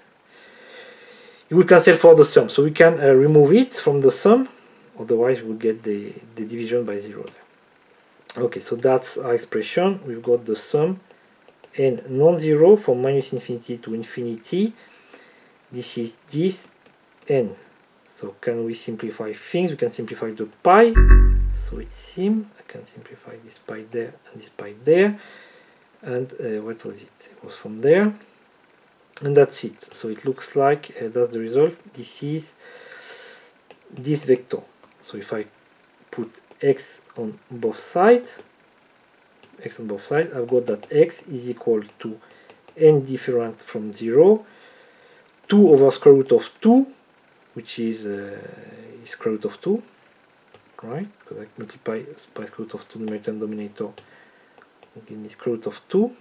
It will cancel for the sum, so we can uh, remove it from the sum. Otherwise, we'll get the, the division by zero there. Okay, so that's our expression. We've got the sum n non-zero from minus infinity to infinity. This is this n. So can we simplify things? We can simplify the pi. So it's sim. I can simplify this pi there and this pi there. And uh, what was it? It was from there. And that's it. So it looks like uh, that's the result. This is this vector. So if I put x on both sides, x on both sides, I've got that x is equal to n different from zero, two over square root of two, which is, uh, is square root of two, right? Because I multiply by square root of two numerator and denominator, give me square root of two.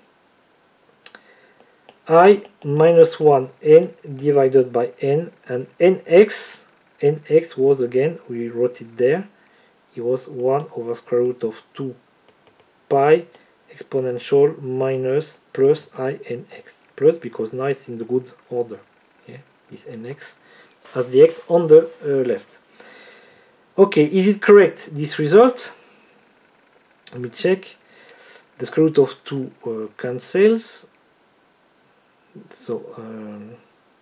I minus one n divided by n, and nx, nx was again, we wrote it there, it was one over square root of two pi exponential minus plus I n x. Plus because now it's in the good order. Yeah, this nx as the x on the uh, left. Okay, is it correct, this result? Let me check. The square root of two uh, cancels. So um,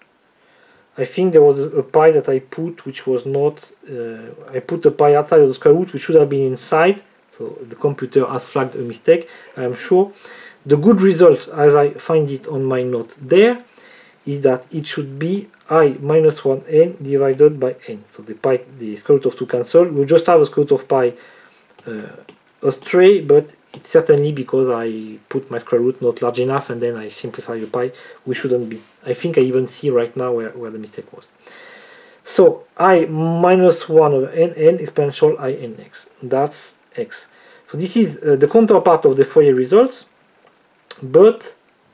I think there was a, a pi that I put which was not, uh, I put a pi outside of the square root which should have been inside. So the computer has flagged a mistake, I am sure. The good result, as I find it on my note there, is that it should be I minus one n divided by n. So the pi, the square root of two cancel. We'll just have a square root of pi uh, astray, but it's certainly because I put my square root not large enough and then I simplify the pi. We shouldn't be. I think I even see right now where, where the mistake was. So I minus one over n, n exponential I n x. That's x. So this is uh, the counterpart of the Fourier results, but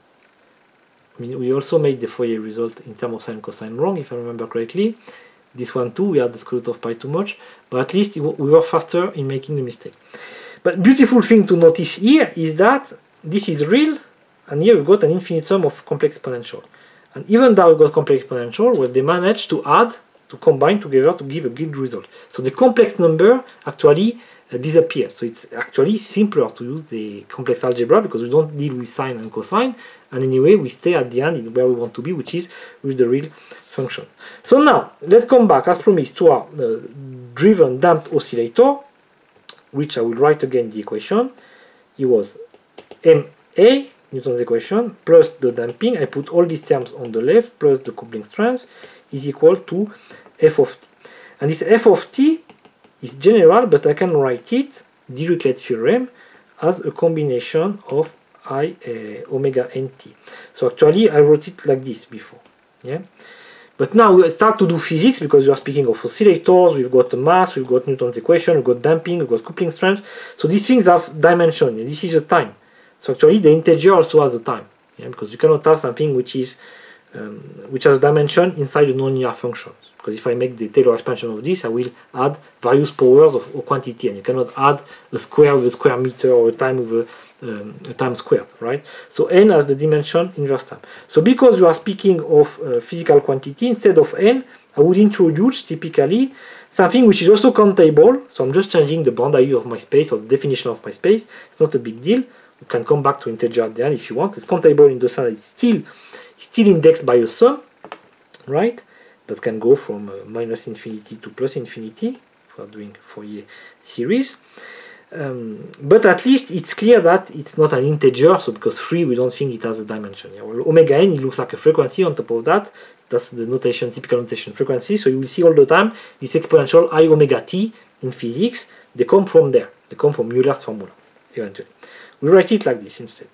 I mean, we also made the Fourier result in terms of sine cosine wrong, if I remember correctly. This one too, we had the square root of pi too much, but at least we were faster in making the mistake. But beautiful thing to notice here is that this is real, and here we've got an infinite sum of complex exponential. And even though we've got complex exponential, well, they managed to add, to combine together to give a good result. So the complex number actually uh, disappears. So it's actually simpler to use the complex algebra because we don't deal with sine and cosine, and anyway we stay at the end where we want to be, which is with the real function. So now let's come back as promised to our uh, driven damped oscillator, which I will write again the equation. It was M A, Newton's equation, plus the damping. I put all these terms on the left, plus the coupling strength, is equal to f of t. And this f of t is general, but I can write it, Dirichlet theorem, as a combination of I uh, omega nt. So actually I wrote it like this before. Yeah. But now we start to do physics because we are speaking of oscillators, we've got the mass, we've got Newton's equation, we've got damping, we've got coupling strength. So these things have dimension. This is a time. So actually the integer also has a time. Yeah, because you cannot have something which is um, which has a dimension inside a nonlinear function. Because if I make the Taylor expansion of this, I will add various powers of a quantity, and you cannot add a square with a square meter or a time with a Um, a time squared, right? So n has the dimension inverse time. So because you are speaking of uh, physical quantity, instead of n, I would introduce typically something which is also countable. So I'm just changing the boundary of my space or the definition of my space. It's not a big deal. You can come back to integer at the end if you want. It's countable in the sense that it's still, still indexed by a sum, right? That can go from uh, minus infinity to plus infinity if we are doing Fourier series. Um, but at least it's clear that it's not an integer, so because three we don't think it has a dimension. Yeah, well, omega n, it looks like a frequency on top of that. That's the notation, typical notation frequency. So you will see all the time this exponential I omega t in physics, they come from there. They come from Euler's formula, eventually. We write it like this instead.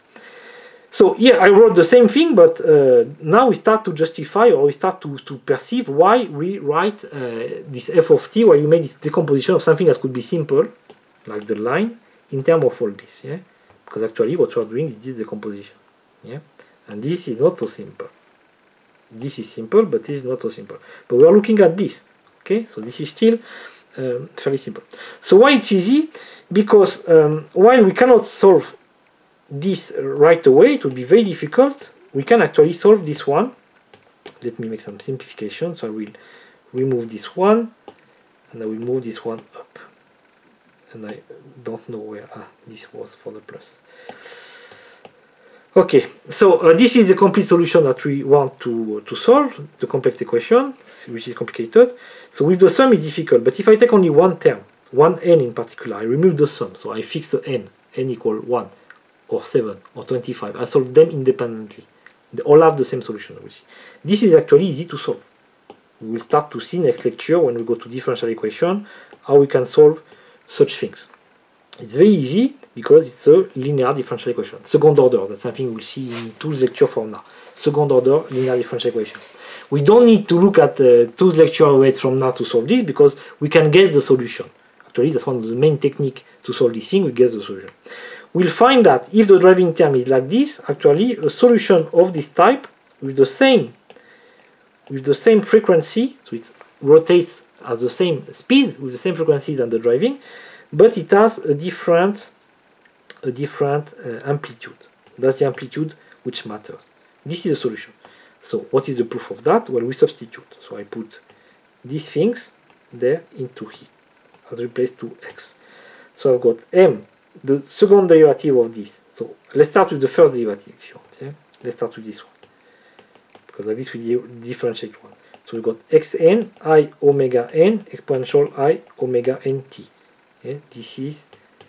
So here I wrote the same thing, but uh, now we start to justify, or we start to, to perceive why we write uh, this f of t, where you make this decomposition of something that could be simple, like the line, in terms of all this, yeah, because actually what you are doing is this decomposition, yeah, and this is not so simple. This is simple, but this is not so simple. But we are looking at this, okay, so this is still um, fairly simple. So why it's easy? Because um, while we cannot solve this right away, it would be very difficult. We can actually solve this one. Let me make some simplification. So I will remove this one, and I will move this one up. And I don't know where ah, this was for the plus. Okay, so uh, this is the complete solution that we want to to solve, the complex equation, which is complicated. So with the sum it's difficult, but if I take only one term, one n in particular, I remove the sum, so I fix the n, n equal one, or seven, or twenty-five. I solve them independently. They all have the same solution. This is actually easy to solve. We will start to see next lecture, when we go to differential equation, how we can solve such things. It's very easy because it's a linear differential equation. Second order, that's something we'll see in two lectures from now. Second order linear differential equation. We don't need to look at uh, two lecture away from now to solve this because we can guess the solution. Actually, that's one of the main techniques to solve this thing, we guess the solution. We'll find that if the driving term is like this, actually a solution of this type with the same with the same frequency, so it rotates at the same speed with the same frequency than the driving, but it has a different a different uh, amplitude. That's the amplitude which matters. This is the solution. So what is the proof of that? Well, we substitute. So I put these things there into here as replaced to x. So I've got m, the second derivative of this. So let's start with the first derivative if you want. Yeah? Let's start with this one, because like this we differentiate one. So we've got xn I omega n exponential I omega nt. Yeah? This is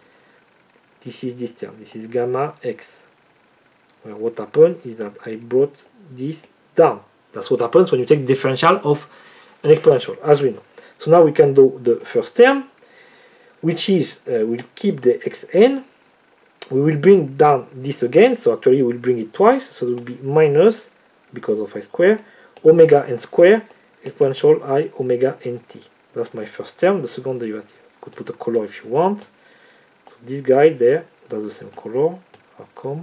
this is this term. This is gamma x. Well, what happened is that I brought this down. That's what happens when you take the differential of an exponential, as we know. So now we can do the first term, which is uh, we'll keep the xn. We will bring down this again, so actually we'll bring it twice, so it will be minus, because of I square, omega n square exponential I omega nt. That's my first term, the second derivative. You could put a color if you want. So this guy there, that's the same color. How come?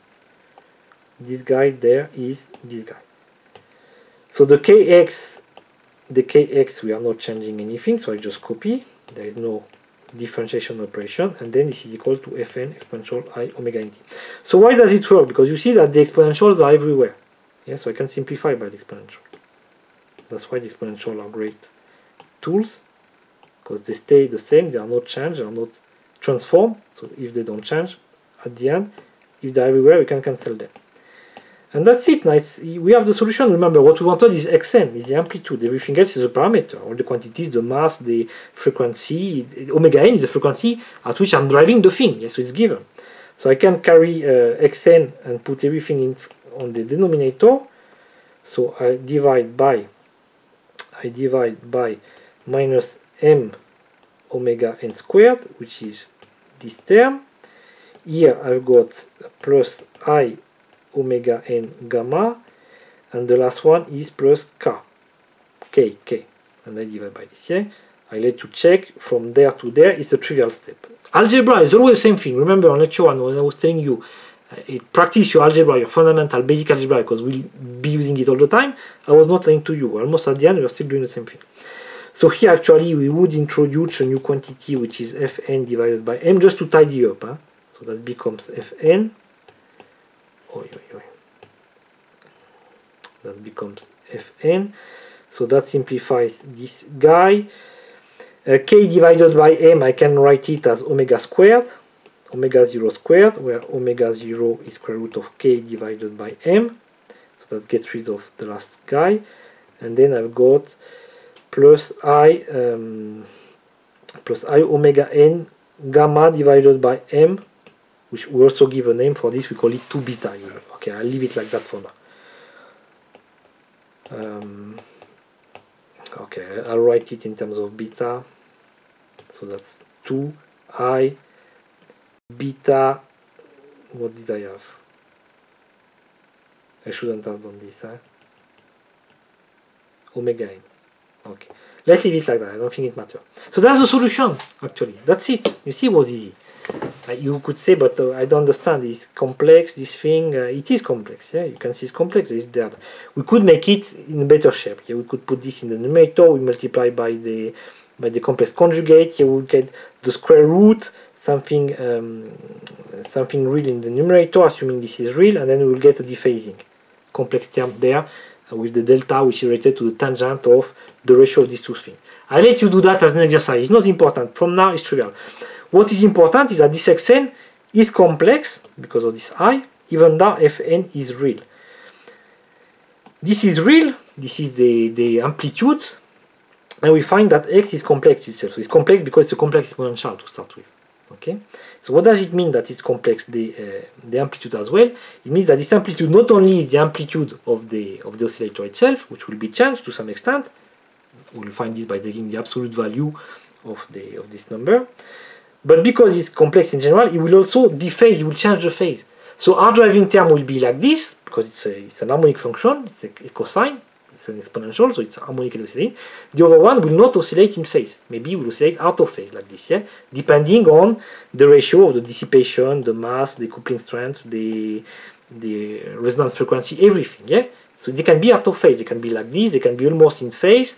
This guy there is this guy. So the kx, the kx, we are not changing anything, so I just copy. There is no differentiation operation, and then this is equal to fn exponential I omega nt. So why does it work? Because you see that the exponentials are everywhere. Yeah, so I can simplify by the exponential. That's why the exponential are great tools, because they stay the same, they are not changed, they are not transformed. So if they don't change at the end, if they're everywhere, we can cancel them. And that's it. Nice. We have the solution. Remember, what we wanted is xn, is the amplitude. Everything else is a parameter. All the quantities, the mass, the frequency. Omega n is the frequency at which I'm driving the thing. Yes, so it's given. So I can carry uh, xn and put everything in on the denominator. So I divide by, I divide by minus m omega n squared, which is this term. Here I've got plus I omega n gamma, and the last one is plus k, k, k, and I divide by this. Yeah, I let you check from there to there. It's a trivial step. Algebra is always the same thing. Remember on lecture one when I was telling you, uh, practice your algebra, your fundamental basic algebra, because we'll be using it all the time. I was not lying to you. Almost at the end, we are still doing the same thing. So here actually we would introduce a new quantity, which is fn divided by m, just to tidy up. Huh? So that becomes fn. Oy, oy, oy. That becomes fn. So that simplifies this guy. Uh, k divided by m, I can write it as omega squared, omega zero squared, where omega zero is square root of k divided by m. So that gets rid of the last guy. And then I've got plus i um, plus I omega n gamma divided by m, which we also give a name for this. We call it two beta usually. Okay, I'll leave it like that for now. Um, okay, I'll write it in terms of beta. So that's two I beta. What did I have? I shouldn't have done this. Huh? Omega n. Okay, let's leave it like that. I don't think it matters. So that's the solution, actually. That's it. You see, it was easy. Uh, you could say, but uh, I don't understand. It's complex, this thing. Uh, it is complex. Yeah, you can see it's complex. It's there. We could make it in a better shape. Yeah, we could put this in the numerator. We multiply by the by the complex conjugate. Here we get the square root, something um, something real in the numerator, assuming this is real, and then we will get a dephasing complex term there uh, with the delta, which is related to the tangent of the ratio of these two things. I let you do that as an exercise. It's not important. From now, it's trivial. What is important is that this xn is complex because of this I, even though fn is real. This is real. This is the, the amplitude. And we find that x is complex itself. So it's complex because it's a complex exponential to start with. Okay. So what does it mean that it's complex, the uh, the amplitude as well? It means that this amplitude not only is the amplitude of the of the oscillator itself, which will be changed to some extent. We'll find this by taking the absolute value of the of this number. But because it's complex in general, it will also dephase, it will change the phase. So our driving term will be like this, because it's, a, it's an harmonic function, it's a, a cosine, it's an exponential, so it's harmonically oscillating. The other one will not oscillate in phase. Maybe it will oscillate out of phase like this, yeah? Depending on the ratio of the dissipation, the mass, the coupling strength, the, the resonance frequency, everything, yeah? So they can be out of phase, they can be like this, they can be almost in phase.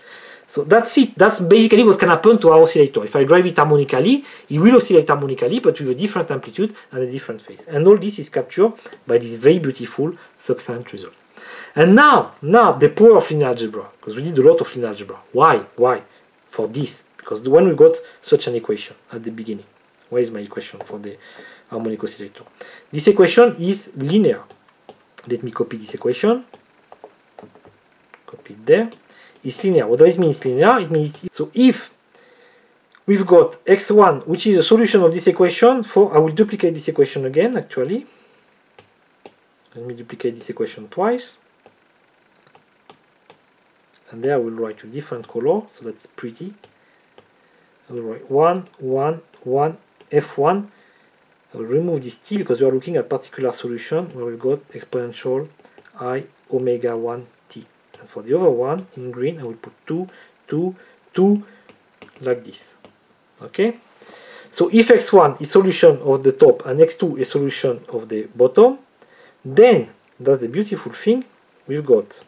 So that's it. That's basically what can happen to our oscillator. If I drive it harmonically, it will oscillate harmonically, but with a different amplitude and a different phase. And all this is captured by this very beautiful succinct result. And now, now the power of linear algebra, because we did a lot of linear algebra. Why? Why? For this. Because when we got such an equation at the beginning. Where is my equation for the harmonic oscillator? This equation is linear. Let me copy this equation. Copy it there. It's linear. What does it mean it's linear? It means, so if we've got x one, which is a solution of this equation, for, I will duplicate this equation again, actually. Let me duplicate this equation twice. And there I will write a different color, so that's pretty. I will write one, one, one, f one. I will remove this t because we are looking at particular solution where we've got exponential I omega one t. And for the other one, in green, I will put two, two, two, like this. Okay? So if x one is solution of the top and x two is solution of the bottom, then, that's the beautiful thing, we've got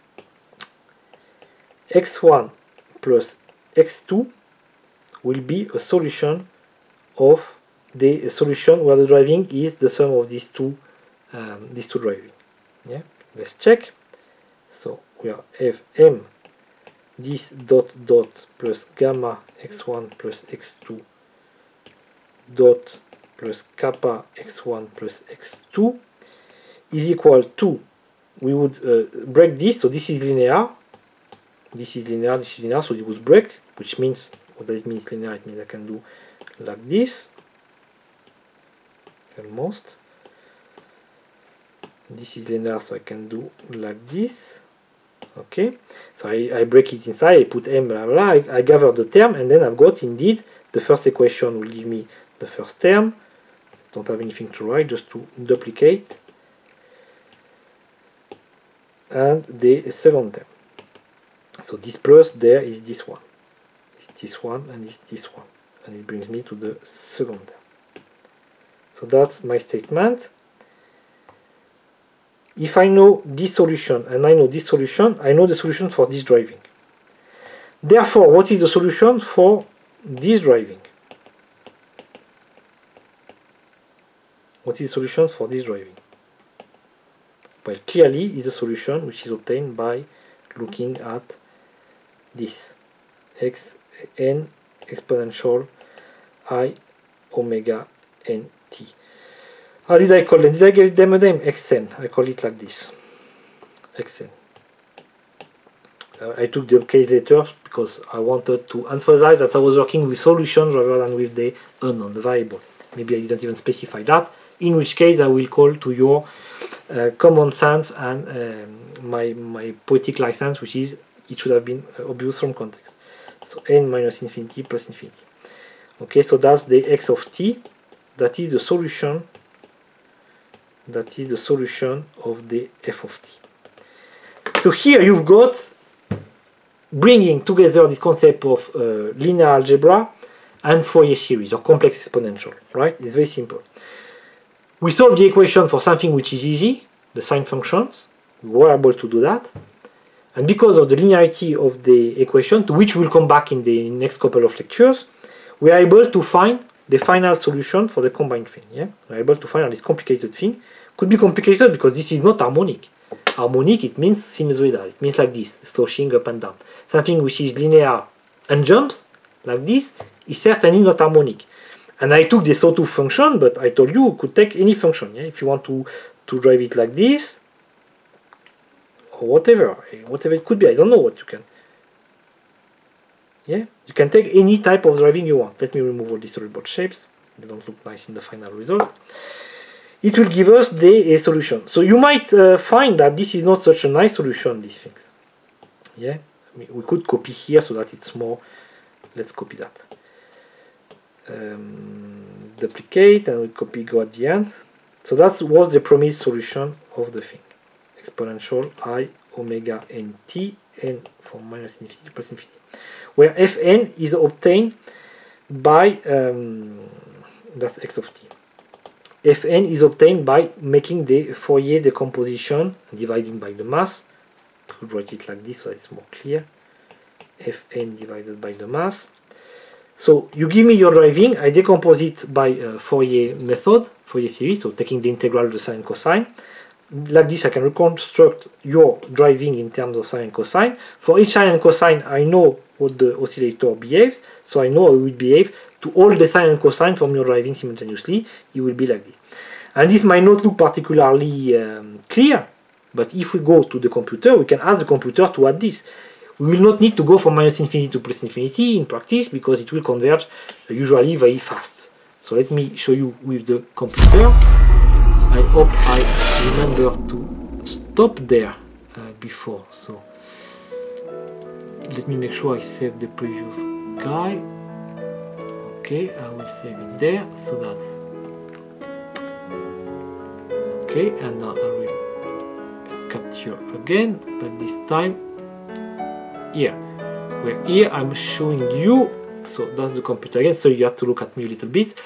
x one plus x two will be a solution of the solution where the driving is the sum of these two um, these two driving. Yeah, let's check. So we are fm this dot dot plus gamma x one plus x two dot plus kappa x one plus x two is equal to, we would uh, break this, so this is linear, this is linear, this is linear, so it would break, which means, what does it mean it's linear? It means I can do like this, almost. This is linear, so I can do like this. Okay, so I, I break it inside, I put m, blah, blah, I, I gather the term, and then I've got indeed the first equation will give me the first term. Don't have anything to write, just to duplicate. And the second term. So this plus there is this one. It's this one and it's this one. And it brings me to the second term. So that's my statement. If I know this solution and I know this solution, I know the solution for this driving. Therefore, what is the solution for this driving? What is the solution for this driving? Well, clearly is a solution which is obtained by looking at this x n exponential I omega n t. How did I call them? Did I give them a name? xn. I call it like this. xn. Uh, I took the case letters because I wanted to emphasize that I was working with solutions rather than with the unknown, the variable. Maybe I didn't even specify that, in which case I will call to your uh, common sense and um, my, my poetic license, which is it should have been uh, obvious from context. So n minus infinity plus infinity. Okay, so that's the x of t. That is the solution. That is the solution of the f of t. So here you've got bringing together this concept of uh, linear algebra and Fourier series or complex exponential. Right? It's very simple. We solve the equation for something which is easy, the sine functions. We were able to do that. And because of the linearity of the equation, to which we'll come back in the next couple of lectures, we are able to find the final solution for the combined thing. Yeah? We are able to find this complicated thing. Could be complicated because this is not harmonic. Harmonic, it means sinusoidal. It means like this, sloshing up and down. Something which is linear and jumps, like this, is certainly not harmonic. And I took the sawtooth function, but I told you you could take any function. Yeah? If you want to, to drive it like this, or whatever, whatever it could be, I don't know what you can. Yeah, you can take any type of driving you want. Let me remove all these storyboard shapes. They don't look nice in the final result. It will give us the a solution. So you might uh, find that this is not such a nice solution, these things. Yeah, I mean, we could copy here so that it's more. Let's copy that. Um, duplicate and we copy go at the end. So that was the promised solution of the thing. Exponential I omega n t, n from minus infinity plus infinity, where fn is obtained by um, that's x of t. Fn is obtained by making the Fourier decomposition, dividing by the mass. I could write it like this so it's more clear. Fn divided by the mass. So you give me your driving, I decompose it by uh, Fourier method, Fourier series, so taking the integral of the sine and cosine. Like this I can reconstruct your driving in terms of sine and cosine. For each sine and cosine I know what the oscillator behaves, so I know how it will behave to all the sine and cosine from your driving simultaneously. It will be like this. And this might not look particularly um, clear, but if we go to the computer, we can ask the computer to add this. We will not need to go from minus infinity to plus infinity in practice because it will converge usually very fast. So let me show you with the computer. I hope I remember to stop there uh, before. So let me make sure I save the previous guy. Okay, I will save it there. So that's okay, and now I will capture again, but this time here. Where here I'm showing you, so that's the computer again, so you have to look at me a little bit.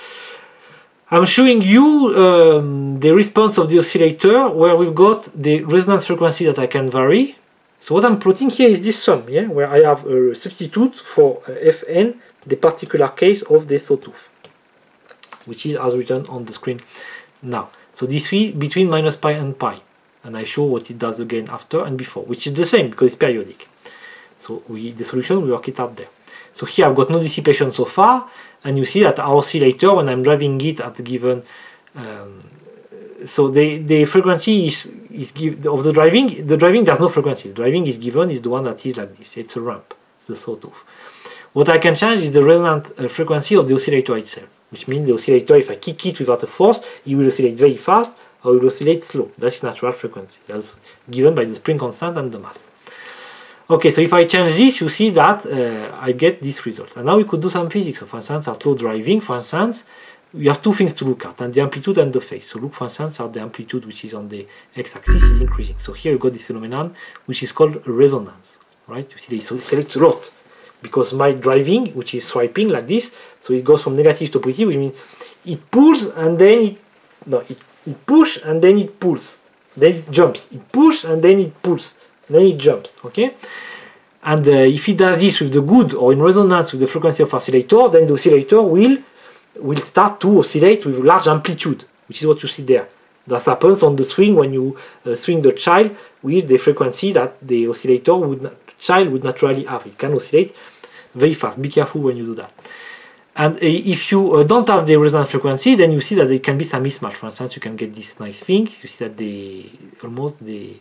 I'm showing you um, the response of the oscillator where we've got the resonance frequency that I can vary. So what I'm plotting here is this sum, yeah, where I have a substitute for uh, Fn, the particular case of the sawtooth, which is as written on the screen now. So this is between minus pi and pi, and I show what it does again after and before, which is the same because it's periodic. So we, the solution, we work it out there. So here I've got no dissipation so far, and you see that our oscillator, when I'm driving it at a given, um, so the, the frequency is, is give, of the driving, the driving there's no frequency. The driving is given is the one that is like this. It's a ramp, it's the sawtooth. What I can change is the resonant uh, frequency of the oscillator itself, which means the oscillator, if I kick it without a force, it will oscillate very fast or it will oscillate slow. That's natural frequency. That's given by the spring constant and the mass. Okay, so if I change this, you see that uh, I get this result. And now we could do some physics. So for instance, at low driving, for instance, we have two things to look at, and the amplitude and the phase. So look, for instance, at the amplitude, which is on the x-axis, is increasing. So here you got this phenomenon, which is called resonance, right? You see, they select a lot, because my driving, which is swiping like this, so it goes from negative to positive, which means it pulls, and then it, no, it, it push, and then it pulls. Then it jumps. It push, and then it pulls. Then it jumps, okay? And uh, if it does this with the good or in resonance with the frequency of oscillator, then the oscillator will will start to oscillate with large amplitude, which is what you see there. That happens on the swing when you uh, swing the child with the frequency that the oscillator would child would naturally have. It can oscillate very fast. Be careful when you do that. And uh, if you uh, don't have the resonance frequency, then you see that there can be some mismatch. For instance, you can get this nice thing. You see that they almost they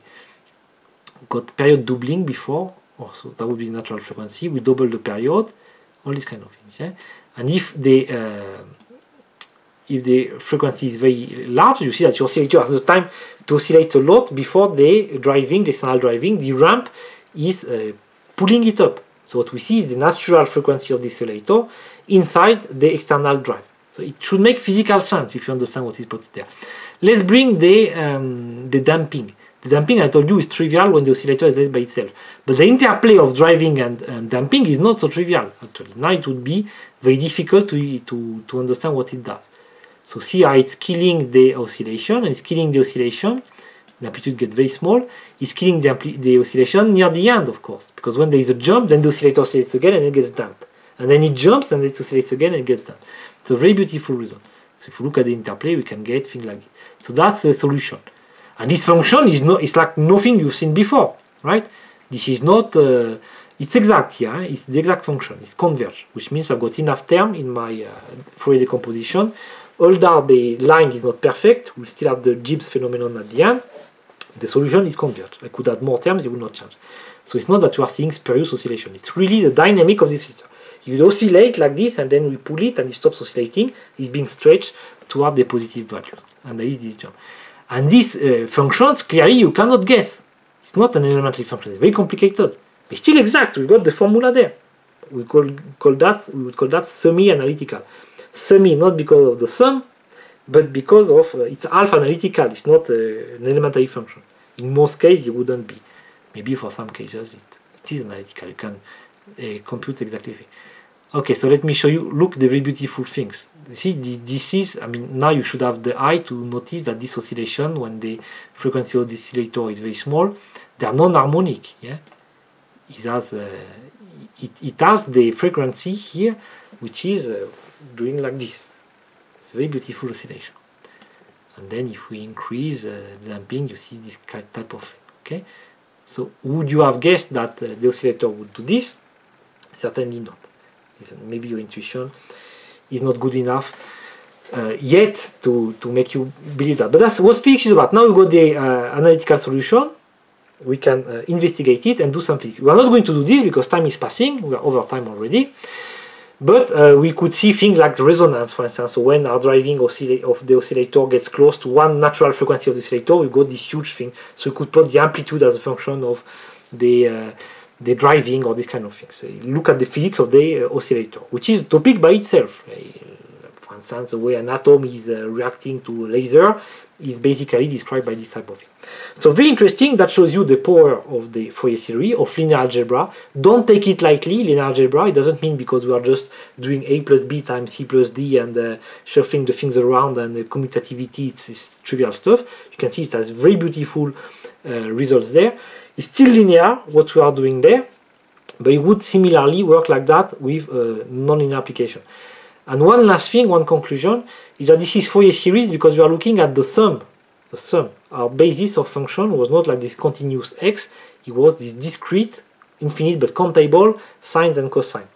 got period doubling before, also that would be natural frequency. We double the period, all these kind of things. Yeah? And if the uh, if the frequency is very large, you see that your oscillator has the time to oscillate a lot before the driving, the external driving, the ramp is uh, pulling it up. So what we see is the natural frequency of the oscillator inside the external drive. So it should make physical sense if you understand what is put there. Let's bring the um, the damping. The damping, I told you, is trivial when the oscillator is led by itself. But the interplay of driving and, and damping is not so trivial, actually. Now it would be very difficult to, to, to understand what it does. So see how it's killing the oscillation, and it's killing the oscillation. The amplitude gets very small. It's killing the, the oscillation near the end, of course. Because when there is a jump, then the oscillator oscillates again and it gets damped. And then it jumps and it oscillates again and it gets damped. It's a very beautiful result. So if you look at the interplay, we can get things like this. So that's the solution. And this function is no, it's like nothing you've seen before, right? This is not, uh, it's exact here, eh? It's the exact function, it's converged, which means I've got enough term in my uh, Fourier decomposition. Although the line is not perfect, we still have the Gibbs phenomenon at the end, the solution is converged. I could add more terms, it would not change. So it's not that you are seeing spurious oscillation, it's really the dynamic of this filter. You oscillate like this, and then we pull it, and it stops oscillating, it's being stretched toward the positive value, and there is this jump. And these uh, functions, clearly you cannot guess. It's not an elementary function, it's very complicated. But still exact, we've got the formula there. We call, call that, we would call that semi-analytical. Semi, not because of the sum, but because of, uh, it's half analytical, it's not uh, an elementary function. In most cases, it wouldn't be. Maybe for some cases, it, it is analytical, you can uh, compute exactly. Okay, so let me show you, look, the very beautiful things. See, this is, I mean, now you should have the eye to notice that this oscillation, when the frequency of the oscillator is very small, they are non-harmonic, yeah? It has, uh, it, it has the frequency here, which is uh, doing like this. It's a very beautiful oscillation. And then if we increase uh, the damping, you see this type of thing. Okay. So would you have guessed that uh, the oscillator would do this? Certainly not. Even maybe your intuition is not good enough uh, yet to, to make you believe that. But that's what physics is about. Now we've got the uh, analytical solution. We can uh, investigate it and do something. We are not going to do this because time is passing. We are over time already. But uh, we could see things like resonance, for instance. So when our driving oscillate of the oscillator gets close to one natural frequency of the oscillator, we got this huge thing. So we could plot the amplitude as a function of the uh, the driving or this kind of things. So look at the physics of the uh, oscillator, which is a topic by itself. Uh, for instance, the way an atom is uh, reacting to a laser is basically described by this type of thing. So very interesting. That shows you the power of the Fourier series of linear algebra. Don't take it lightly, linear algebra. It doesn't mean because we are just doing a plus b times c plus d and uh, shuffling the things around and the commutativity, it's, it's trivial stuff. You can see it has very beautiful uh, results there. It's still linear, what we are doing there, but it would similarly work like that with uh, non-linear application. And one last thing, one conclusion, is that this is Fourier series because we are looking at the sum. The sum. Our basis of function was not like this continuous x, it was this discrete, infinite but countable sine and cosine.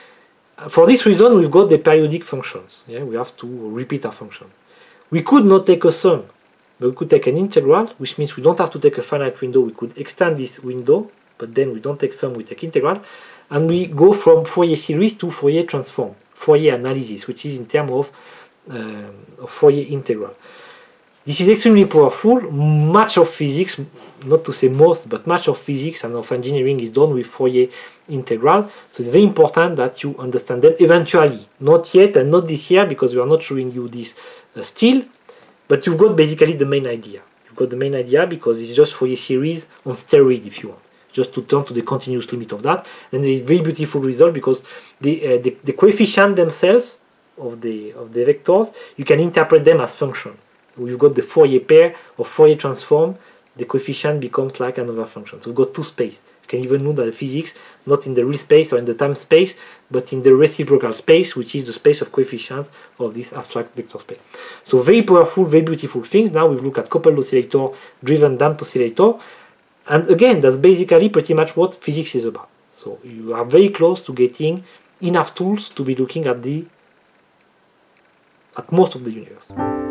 For this reason, we've got the periodic functions. Yeah, we have to repeat our function. We could not take a sum, but we could take an integral, which means we don't have to take a finite window. We could extend this window, but then we don't take sum, we take integral, and we go from Fourier series to Fourier transform, Fourier analysis, which is in terms of, uh, of Fourier integral. This is extremely powerful. Much of physics, not to say most, but much of physics and of engineering is done with Fourier integral. So it's very important that you understand them eventually. Not yet and not this year because we are not showing you this uh, still. But you've got basically the main idea. You've got the main idea because it's just Fourier series on steroid if you want. Just to turn to the continuous limit of that. And there is very beautiful result because the, uh, the, the coefficient themselves of the, of the vectors, you can interpret them as function. We've got the Fourier pair or Fourier transform, the coefficient becomes like another function. So we've got two space. You can even know that the physics, not in the real space or in the time space, but in the reciprocal space, which is the space of coefficient of this abstract vector space. So very powerful, very beautiful things. Now we've looked at coupled oscillator, driven damped oscillator. And again, that's basically pretty much what physics is about. So you are very close to getting enough tools to be looking at the at most of the universe.